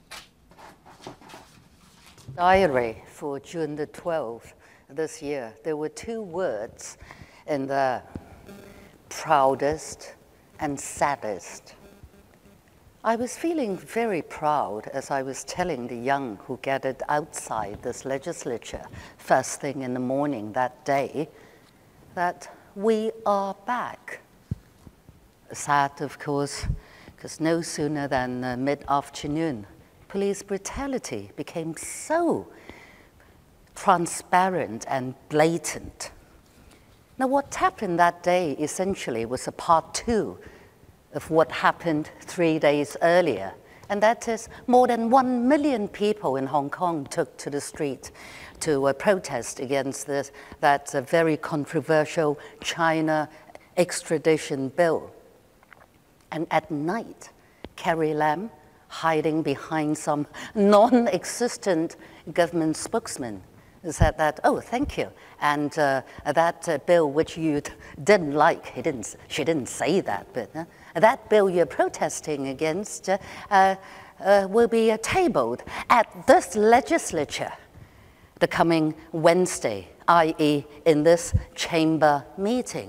Diary for June the twelfth this year, there were two words in the proudest and saddest. I was feeling very proud as I was telling the young who gathered outside this legislature first thing in the morning that day that we are back. Sad, of course, because no sooner than uh, mid-afternoon, police brutality became so transparent and blatant. Now, what happened that day essentially was a part two of what happened three days earlier, and that is more than one million people in Hong Kong took to the street to uh, protest against this, that uh, very controversial China extradition bill. And at night, Carrie Lam, hiding behind some non-existent government spokesman, said that, oh, thank you, and uh, that uh, bill which you didn't like, he didn't, she didn't say that, but uh, that bill you're protesting against uh, uh, uh, will be uh, tabled at this legislature the coming Wednesday, that is in this chamber meeting.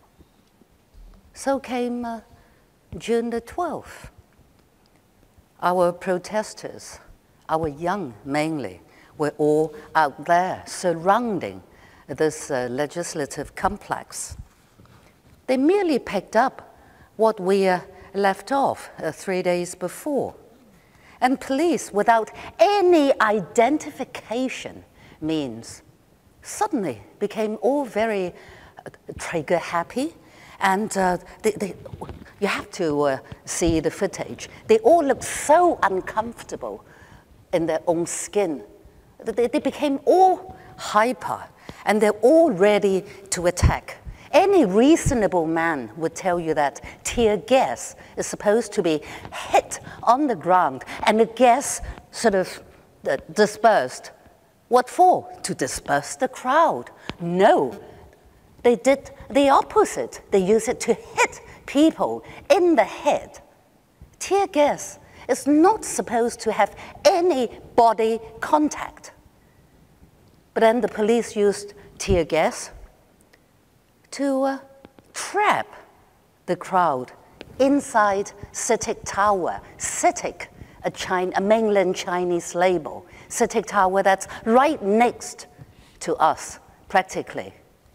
So came uh, June the twelfth. Our protesters, our young mainly, were all out there surrounding this uh, legislative complex. They merely picked up what we uh, left off uh, three days before. And police, without any identification means, suddenly became all very uh, trigger happy. And uh, they, they, you have to uh, see the footage. They all looked so uncomfortable in their own skin. They, they became all hyper, and they're all ready to attack. Any reasonable man would tell you that tear gas is supposed to be hit on the ground and the gas sort of uh, dispersed. What for? To disperse the crowd. No, they did the opposite. They used it to hit people in the head. Tear gas is not supposed to have any body contact. But then the police used tear gas to uh, trap the crowd inside CITIC Tower. CITIC, a, China, a mainland Chinese label. CITIC Tower that's right next to us, practically.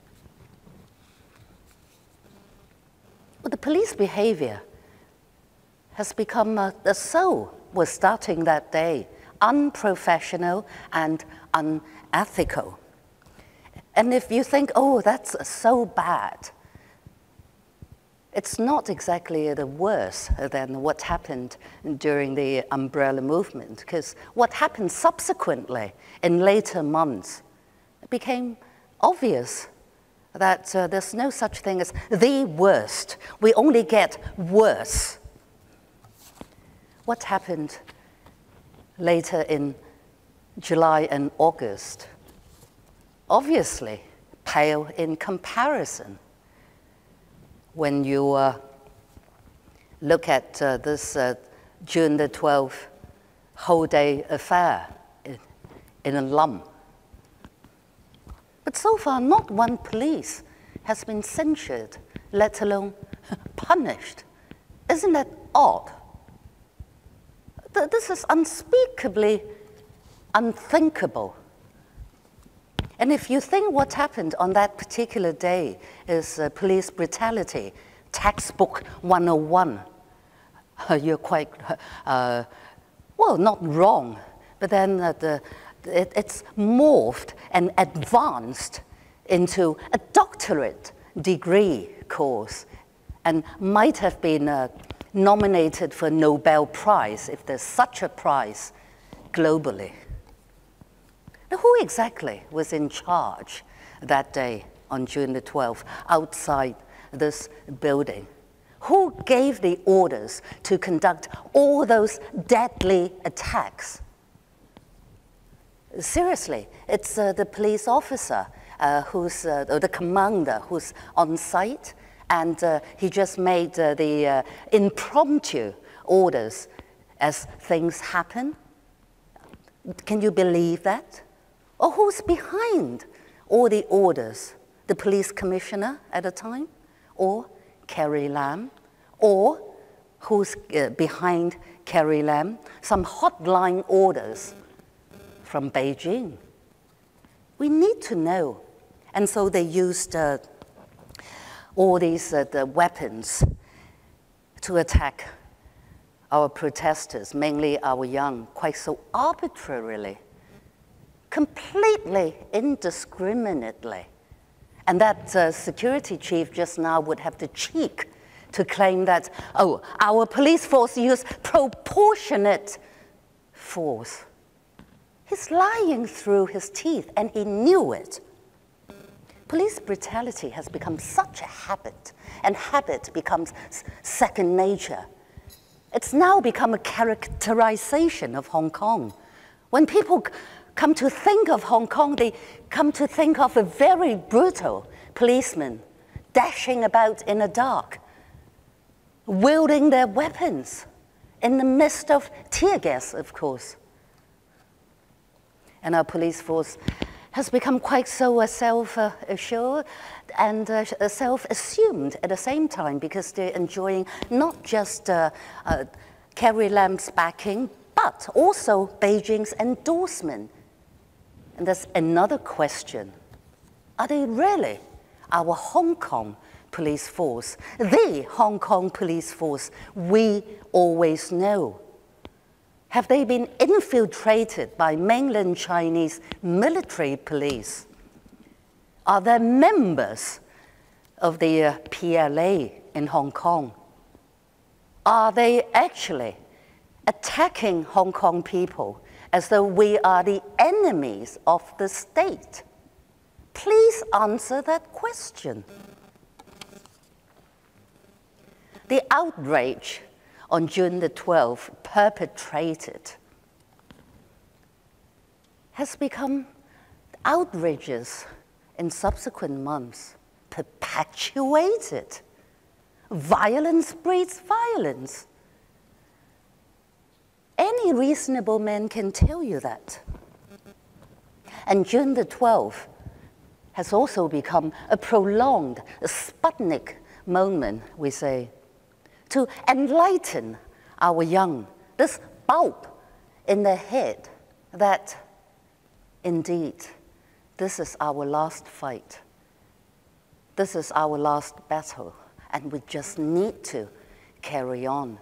But the police behavior has become uh, so, was starting that day, unprofessional and unethical. And if you think, oh, that's so bad, it's not exactly the worse than what happened during the umbrella movement, because what happened subsequently in later months, it became obvious that uh, there's no such thing as the worst. We only get worse. what happened later in July and August obviously pale in comparison when you uh, look at uh, this uh, June the twelfth whole day affair in, in a lump. But so far, not one police has been censured, let alone punished. Isn't that odd? This is unspeakably unthinkable. And if you think what happened on that particular day is uh, police brutality, textbook one oh one, uh, you're quite, uh, well, not wrong, but then uh, the, it, it's morphed and advanced into a doctorate degree course and might have been uh, nominated for Nobel Prize, if there's such a prize globally. Now, who exactly was in charge that day on June the twelfth outside this building? Who gave the orders to conduct all those deadly attacks? Seriously, it's uh, the police officer uh, who's, uh, or the commander who's on site, and uh, he just made uh, the uh, impromptu orders as things happen. Can you believe that? Or who's behind all the orders? The police commissioner at the time? Or Carrie Lam? Or who's uh, behind Carrie Lam? Some hotline orders from Beijing. We need to know. And so they used uh, all these uh, the weapons to attack our protesters, mainly our young, quite so arbitrarily, completely indiscriminately. And that uh, security chief just now would have the cheek to claim that, oh, our police force used proportionate force. He's lying through his teeth, and he knew it. Police brutality has become such a habit, and habit becomes second nature. It's now become a characterization of Hong Kong. When people come to think of Hong Kong, they come to think of a very brutal policeman dashing about in the dark, wielding their weapons in the midst of tear gas, of course. And our police force has become quite so uh, self-assured and uh, self-assumed at the same time, because they're enjoying not just uh, uh, Carrie Lam's backing, but also Beijing's endorsement. And there's another question. Are they really our Hong Kong police force, the Hong Kong police force we always know? Have they been infiltrated by mainland Chinese military police? Are they members of the uh, P L A in Hong Kong? Are they actually attacking Hong Kong people as though we are the enemies of the state? Please answer that question. The outrage on June the twelfth perpetrated has become outrages in subsequent months, perpetuated. Violence breeds violence. Any reasonable man can tell you that. And June the twelfth has also become a prolonged, a Sputnik moment, we say, to enlighten our young, this bulb in their head, that indeed, this is our last fight. This is our last battle, and we just need to carry on.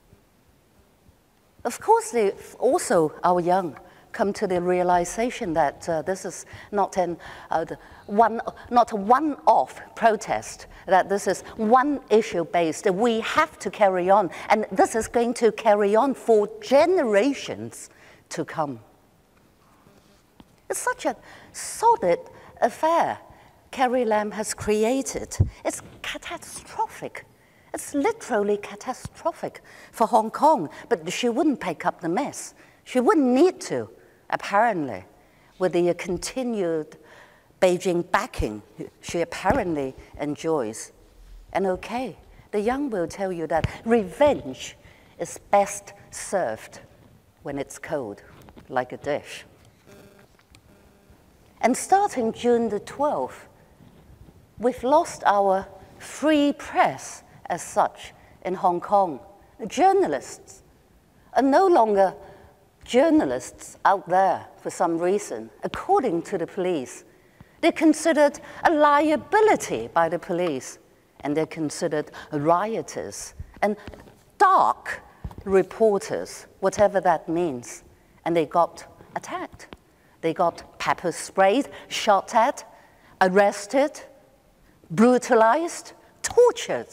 Of course, they also, our young, come to the realization that uh, this is not an uh, one, not a one-off protest, that this is one issue based. We have to carry on, and this is going to carry on for generations to come. It's such a sordid affair Carrie Lam has created. It's catastrophic. It's literally catastrophic for Hong Kong, but she wouldn't pick up the mess. She wouldn't need to, apparently, with the continued Beijing backing she apparently enjoys. And okay, the young will tell you that revenge is best served when it's cold, like a dish. And starting June the twelfth, we've lost our free press as such in Hong Kong. Journalists are no longer journalists out there for some reason, according to the police. They're considered a liability by the police, and they're considered rioters and dark reporters, whatever that means. And they got attacked. They got pepper sprayed, shot at, arrested, brutalized, tortured.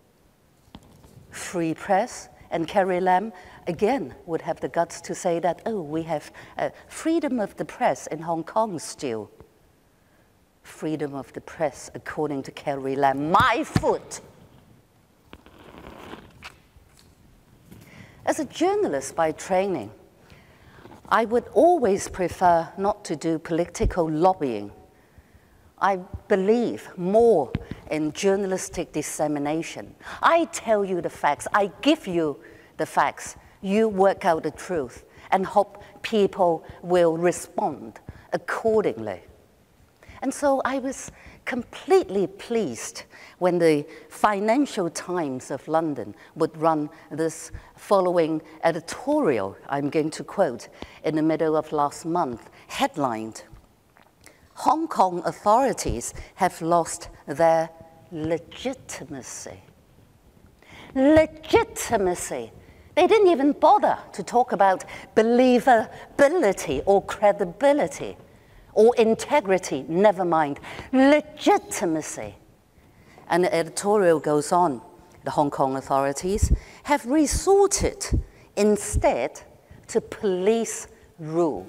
Free press and Carrie Lam, again, would have the guts to say that, oh, we have uh, freedom of the press in Hong Kong still. Freedom of the press, according to Carrie Lam, my foot. As a journalist by training, I would always prefer not to do political lobbying. I believe more in journalistic dissemination. I tell you the facts, I give you the facts, you work out the truth, and hope people will respond accordingly. And so I was completely pleased when the Financial Times of London would run this following editorial, I'm going to quote, in the middle of last month, headlined, "Hong Kong authorities have lost their legitimacy." Legitimacy. They didn't even bother to talk about believability or credibility or integrity, never mind, legitimacy. And the editorial goes on, the Hong Kong authorities have resorted instead to police rule.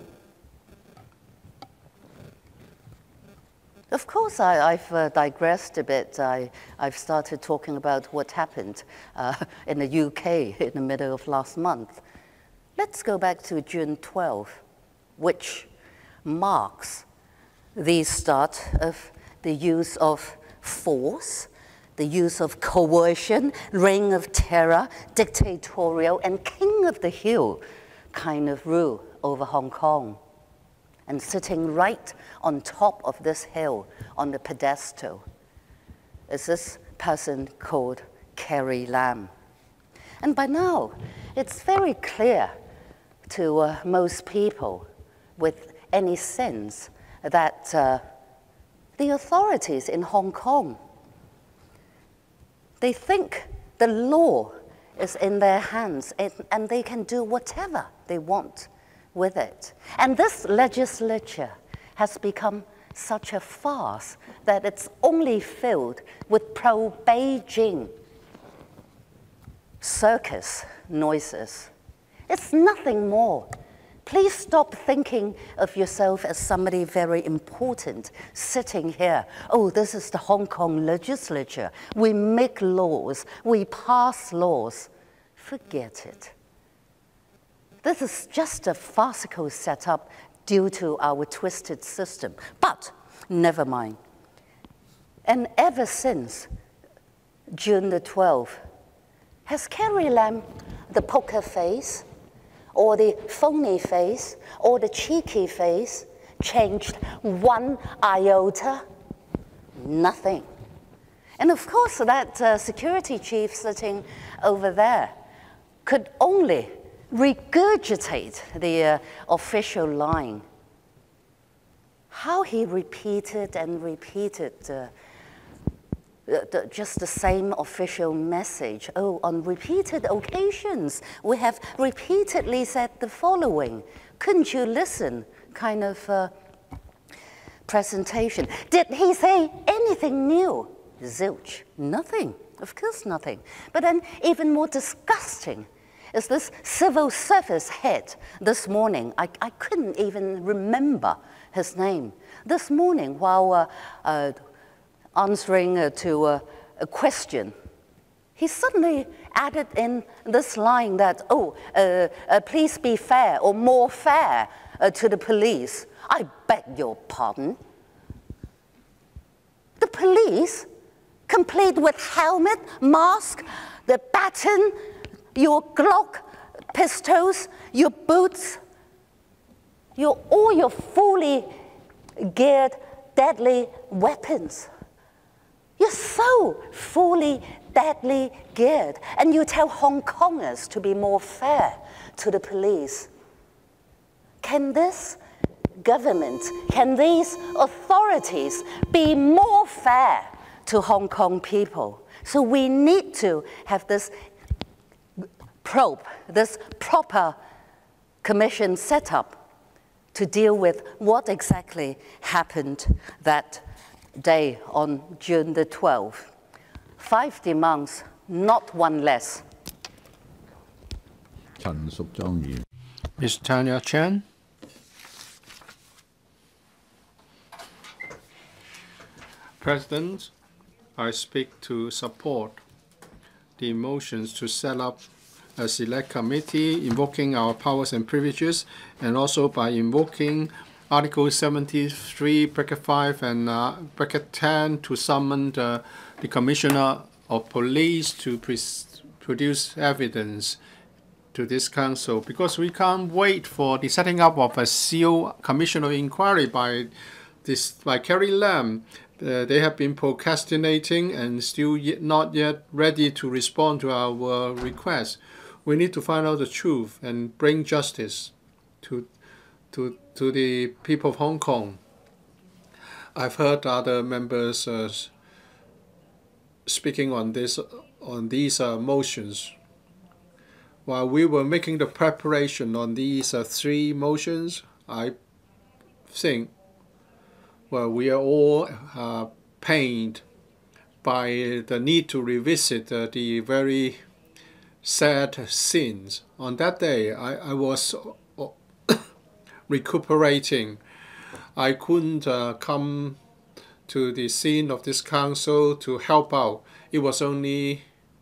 Of course, I, I've uh, digressed a bit. I, I've started talking about what happened uh, in the U K in the middle of last month. Let's go back to June twelfth, which marks the start of the use of force, the use of coercion, reign of terror, dictatorial, and king of the hill kind of rule over Hong Kong. And sitting right on top of this hill, on the pedestal, is this person called Carrie Lam. And by now, it's very clear to uh, most people with any sense that uh, the authorities in Hong Kong, they think the law is in their hands and, and they can do whatever they want with it. And this legislature has become such a farce that it's only filled with pro-Beijing circus noises. It's nothing more. Please stop thinking of yourself as somebody very important sitting here. Oh, this is the Hong Kong legislature. We make laws, we pass laws. Forget it. This is just a farcical setup due to our twisted system. But never mind. And ever since June the twelfth, has Carrie Lam, the poker face, or the phony face, or the cheeky face, changed one iota? Nothing. And of course, that uh, security chief sitting over there could only regurgitate the uh, official line. How he repeated and repeated uh, the, just the same official message. Oh, on repeated occasions, we have repeatedly said the following. Couldn't you listen? Kind of uh, presentation. Did he say anything new? Zilch. Nothing. Of course nothing. But then even more disgusting is this civil service head this morning. I, I couldn't even remember his name. This morning, while uh, uh, answering uh, to uh, a question, he he suddenly added in this line that, oh, uh, uh, please be fair or more fair uh, to the police. I beg your pardon. The police, complete with helmet, mask, the baton, your Glock pistols, your boots, your, all your fully geared deadly weapons. You're so fully deadly geared, and you tell Hong Kongers to be more fair to the police. Can this government, can these authorities be more fair to Hong Kong people? So we need to have this probe, this proper commission set up to deal with what exactly happened that day on June the twelfth. Five demands, not one less. Miz Tanya Chan. President, I speak to support the motions to set up a select committee invoking our powers and privileges, and also by invoking Article seventy-three, bracket five, and uh, bracket ten to summon the, the Commissioner of Police to produce evidence to this council, because we can't wait for the setting up of a C O Commission of Inquiry by this by Carrie Lam. Uh, they have been procrastinating and still yet not yet ready to respond to our uh, request. We need to find out the truth and bring justice to to to the people of Hong Kong. I've heard other members uh, speaking on this on these uh, motions. While we were making the preparation on these uh, three motions, I think, well, we are all uh, pained by the need to revisit uh, the very sad scenes. On that day, I, I was recuperating. I couldn't uh, come to the scene of this council to help out. It was only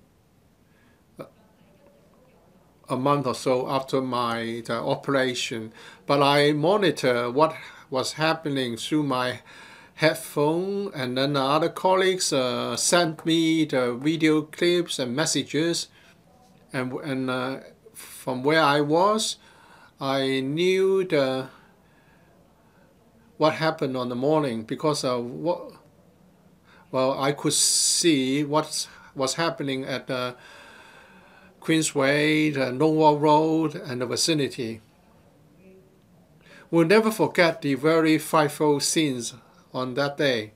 a month or so after my the operation, but I monitor what was happening through my headphone, and then other colleagues uh, sent me the video clips and messages, and, and uh, from where I was, I knew the what happened on the morning, because of what, well, I could see what was happening at the Queensway, the Nowell Road, and the vicinity. We'll never forget the very frightful scenes on that day.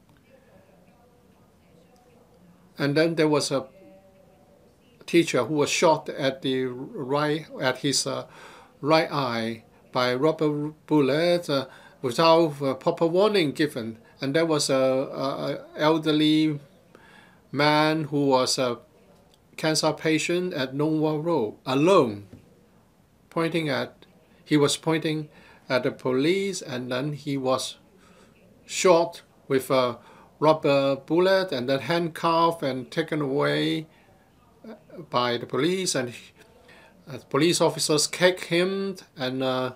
And then there was a teacher who was shot at the right, at his uh, right eye by a rubber bullet uh, without uh, proper warning given. And there was a, a, a elderly man who was a cancer patient at Nowell Road, alone, pointing at, he was pointing at the police, and then he was shot with a rubber bullet and then handcuffed and taken away by the police, and uh, police officers kicked him and uh,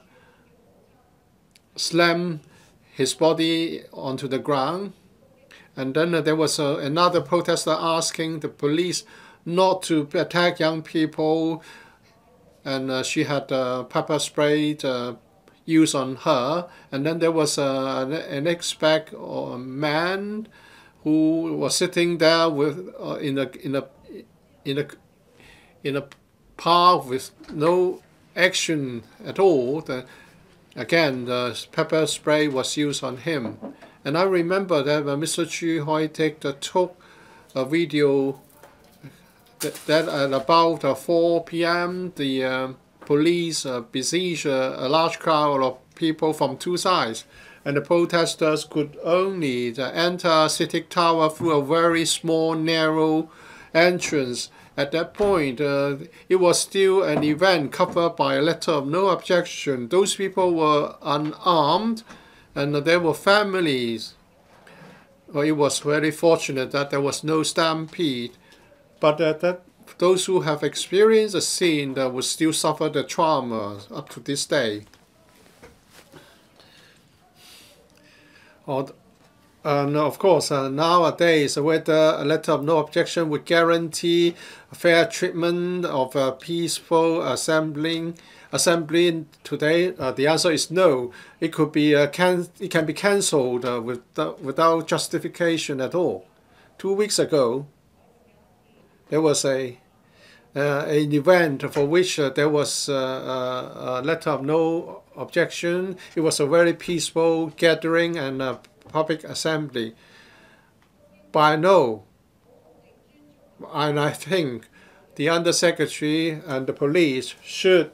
slammed his body onto the ground. And then uh, there was uh, another protester asking the police not to attack young people, and uh, she had uh, pepper spray uh, used on her. And then there was uh, an, an expect or man who was sitting there with uh, in a in a in a in a park with no action at all. The, again, the pepper spray was used on him. And I remember that when Mister Chu Hoi Tek took a video that, that at about uh, four P M the uh, police uh, besieged uh, a large crowd of people from two sides, and the protesters could only uh, enter CITIC Tower through a very small, narrow entrance. At that point, uh, it was still an event covered by a letter of no objection. Those people were unarmed, and uh, there were families. Well, it was very fortunate that there was no stampede. but uh, that those who have experienced the scene uh, will still suffer the trauma up to this day. Or, and of course, uh, nowadays, whether a letter of no objection would guarantee fair treatment of uh, peaceful assembling, assembly today, uh, the answer is no. It could be uh, can it can be cancelled uh, without without justification at all. Two weeks ago, there was a uh, an event for which uh, there was uh, a letter of no objection. It was a very peaceful gathering and a public assembly. But I know, and I think, the Undersecretary and the police should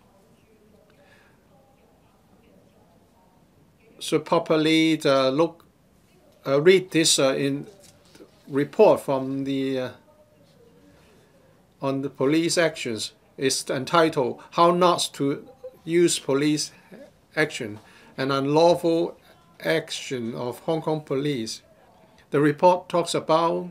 should properly uh, look, uh, read this uh, in report from the uh, on the police actions. It's entitled "How Not to Use Police Action: An Unlawful Action of Hong Kong Police." The report talks about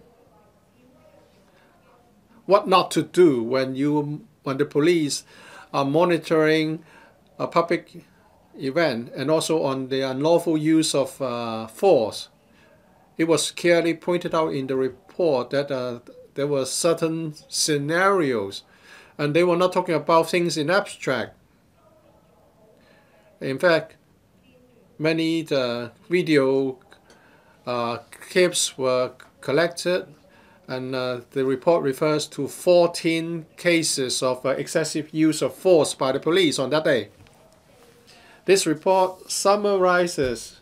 what not to do when you when the police are monitoring a public event, and also on the unlawful use of uh, force. It was clearly pointed out in the report that uh, there were certain scenarios, and they were not talking about things in abstract. In fact, many the video uh, clips were collected, and uh, the report refers to fourteen cases of uh, excessive use of force by the police on that day. This report summarizes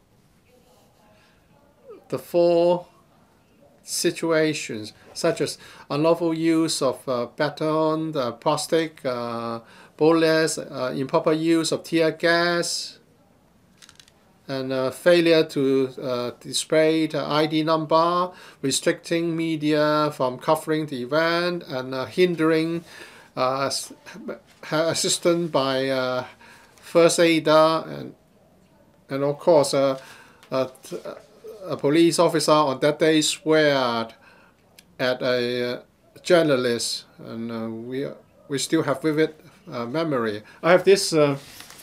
the four situations, such as unlawful use of uh, baton, uh, plastic, uh, bullets, uh, improper use of tear gas, and uh, failure to uh, display the I D number, restricting media from covering the event, and uh, hindering uh, assistance by uh, first aider, and and of course uh, uh, a police officer on that day swear at a uh, journalist, and uh, we we still have vivid uh, memory. I have this uh,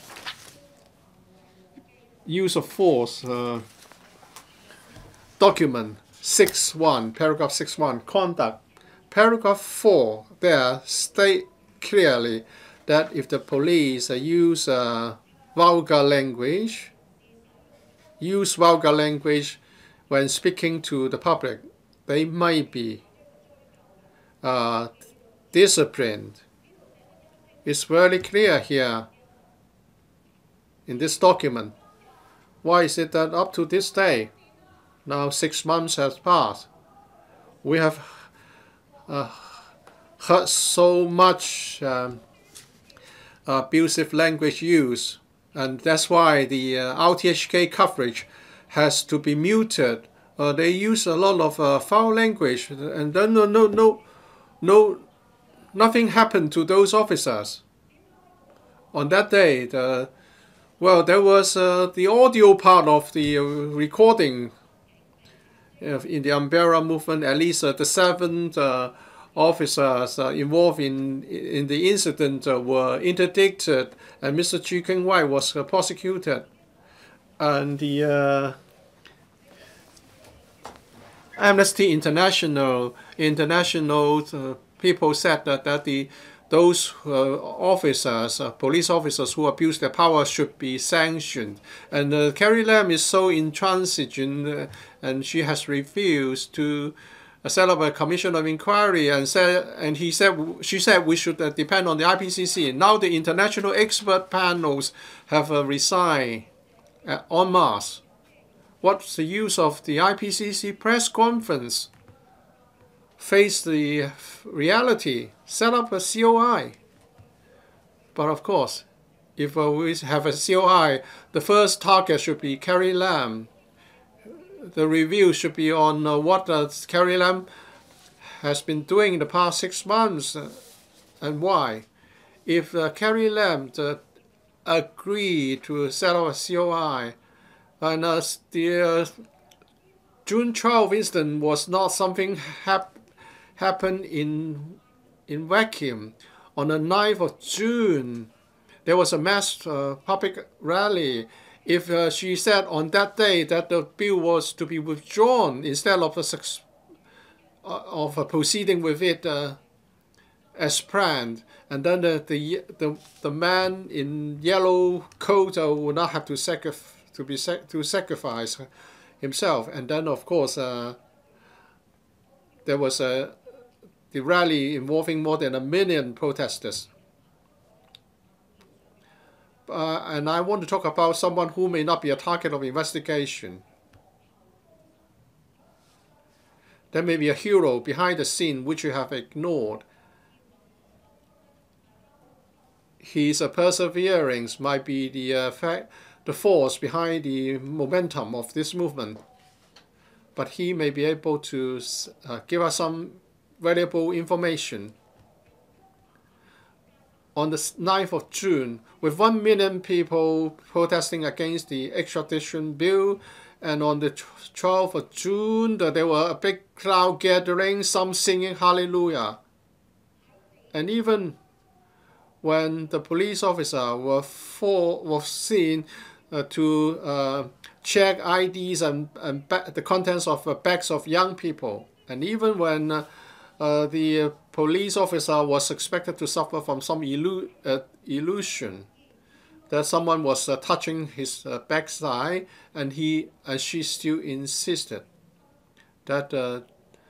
use of force uh, document six one, paragraph six one, conduct. Paragraph four there state clearly that if the police uh, use uh, vulgar language, use vulgar language when speaking to the public, they might be uh, disciplined. It's very clear here in this document. Why is it that up to this day, now six months has passed, we have uh, heard so much um, abusive language use, and that's why the uh, R T H K coverage has to be muted. Uh, they use a lot of uh, foul language, and then no, no, no, no, nothing happened to those officers. On that day, the, well, there was uh, the audio part of the uh, recording uh, in the Umbrella movement. At least uh, the seven uh, officers uh, involved in in the incident uh, were interdicted, and Mister Chi Keng Wai was uh, prosecuted. And the uh, Amnesty International international uh, people said that, that the those uh, officers, uh, police officers who abuse their power should be sanctioned. And uh, Carrie Lam is so intransigent, uh, and she has refused to uh, set up a commission of inquiry, and said, and he said, she said we should uh, depend on the I P C C. Now the international expert panels have uh, resigned uh, en masse. What's the use of the I P C C press conference? Face the reality, set up a C O I. But of course, if uh, we have a C O I, the first target should be Carrie Lam. The review should be on uh, what uh, Carrie Lam has been doing in the past six months uh, and why. If uh, Carrie Lam uh, agreed to set up a C O I, and uh, the uh, June twelfth incident was not something hap happened in, in vacuum. On the ninth of June, there was a mass uh, public rally. If uh, she said on that day that the bill was to be withdrawn instead of a, uh, of a proceeding with it uh, as planned, and then the the the, the man in yellow coat uh, would not have to sacrifice to be sac to sacrifice himself, and then of course uh, there was a the rally involving more than a million protesters. Uh, and I want to talk about someone who may not be a target of investigation. There may be a hero behind the scene which you have ignored. His uh, perseverance might be the, uh, fact, the force behind the momentum of this movement. But he may be able to uh, give us some valuable information. On the ninth of June, with one million people protesting against the extradition bill, and on the twelfth of June, there were a big crowd gathering, some singing hallelujah. And even when the police officer were, for, were seen uh, to uh, check I Ds and, and the contents of uh, bags of young people, and even when uh, uh, the uh, police officer was expected to suffer from some illu uh, illusion that someone was uh, touching his uh, backside, and he and she still insisted that uh,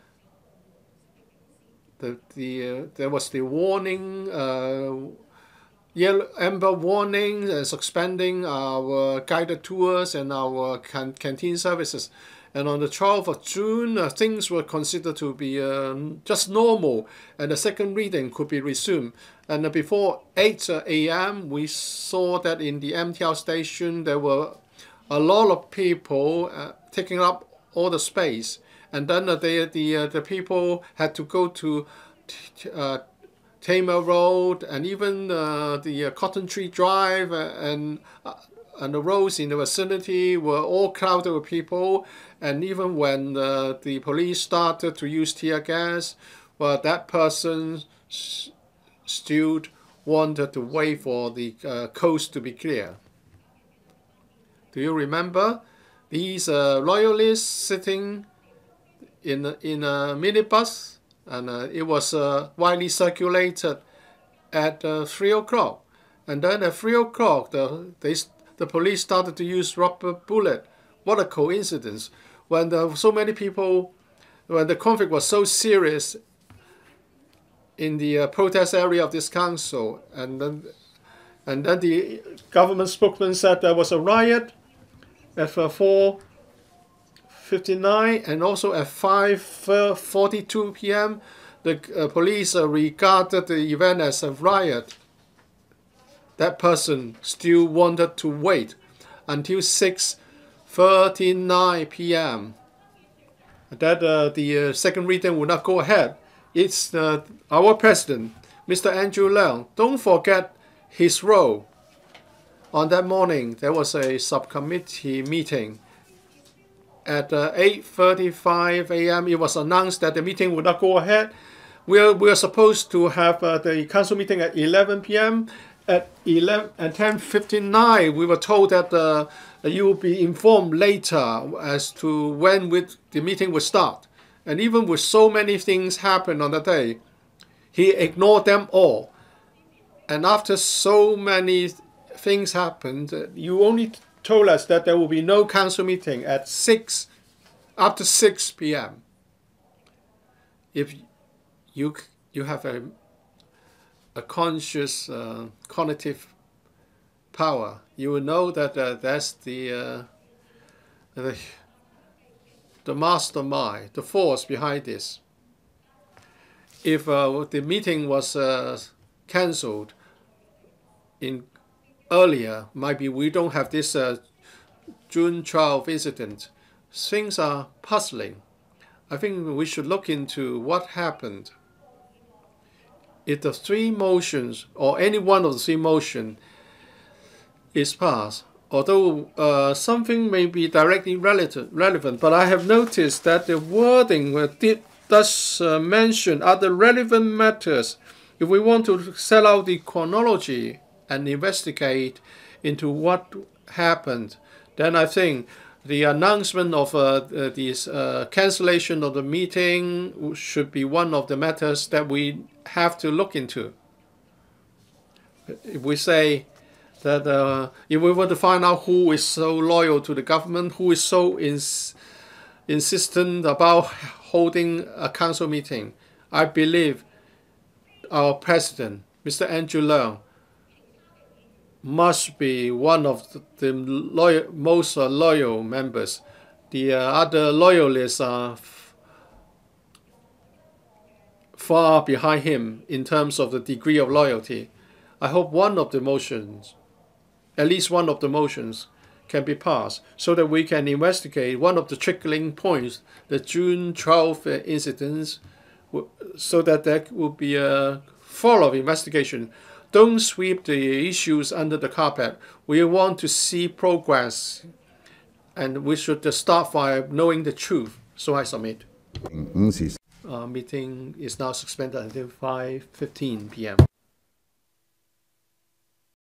the the uh, there was the warning, uh, yellow amber warning, uh, suspending our guided tours and our can canteen services. And on the twelfth of June, uh, things were considered to be uh, just normal, and the second reading could be resumed. And uh, before eight A M, we saw that in the M T L station there were a lot of people uh, taking up all the space. And then uh, they, the uh, the people had to go to uh, Tamer Road, and even uh, the uh, Cotton Tree Drive, uh, and uh, and the roads in the vicinity were all crowded with people. And even when uh, the police started to use tear gas, well, that person still wanted to wait for the uh, coast to be clear. Do you remember these uh, loyalists sitting in a, in a minibus, and uh, it was uh, widely circulated at uh, three o'clock, and then at three o'clock the they the police started to use rubber bullet. What a coincidence! When the, so many people, when the conflict was so serious in the uh, protest area of this council, and then and then the government spokesman said there was a riot at uh, four fifty-nine, and also at five forty-two P M the uh, police uh, regarded the event as a riot. That person still wanted to wait until six thirty-nine P M that uh, the uh, second reading would not go ahead. It's uh, our president, Mister Andrew WAN. Don't forget his role. On that morning, there was a subcommittee meeting. At uh, eight thirty-five A M, it was announced that the meeting would not go ahead. We are, we are supposed to have uh, the council meeting at eleven P M At eleven and ten fifty-nine, we were told that uh, you will be informed later as to when with the meeting would start. And even with so many things happen on the day, he ignored them all. And after so many things happened, you only told us that there will be no council meeting at six, after six P M If you you have a a conscious uh, cognitive power, you will know that uh, that's the, uh, the the mastermind, the force behind this. If uh, the meeting was uh, cancelled in earlier, maybe we don't have this uh, June twelfth incident. Things are puzzling. I think we should look into what happened. If the three motions, or any one of the three motions, is passed, although uh, something may be directly relevant, relevant, but I have noticed that the wording did does uh, mention other relevant matters. If we want to set out the chronology and investigate into what happened, then I think the announcement of uh, this uh, cancellation of the meeting should be one of the matters that we have to look into. If we say that uh, if we want to find out who is so loyal to the government, who is so ins insistent about holding a council meeting, I believe our president, Mister Andrew WAN, must be one of the, the loyal, most uh, loyal members. The uh, other loyalists are f far behind him in terms of the degree of loyalty. I hope one of the motions, at least one of the motions, can be passed so that we can investigate one of the trickling points, the June twelfth uh, incidents, so that there will be a follow-up investigation. Don't sweep the issues under the carpet. We want to see progress, and we should start by knowing the truth. So I submit. Uh, meeting is now suspended until five fifteen p m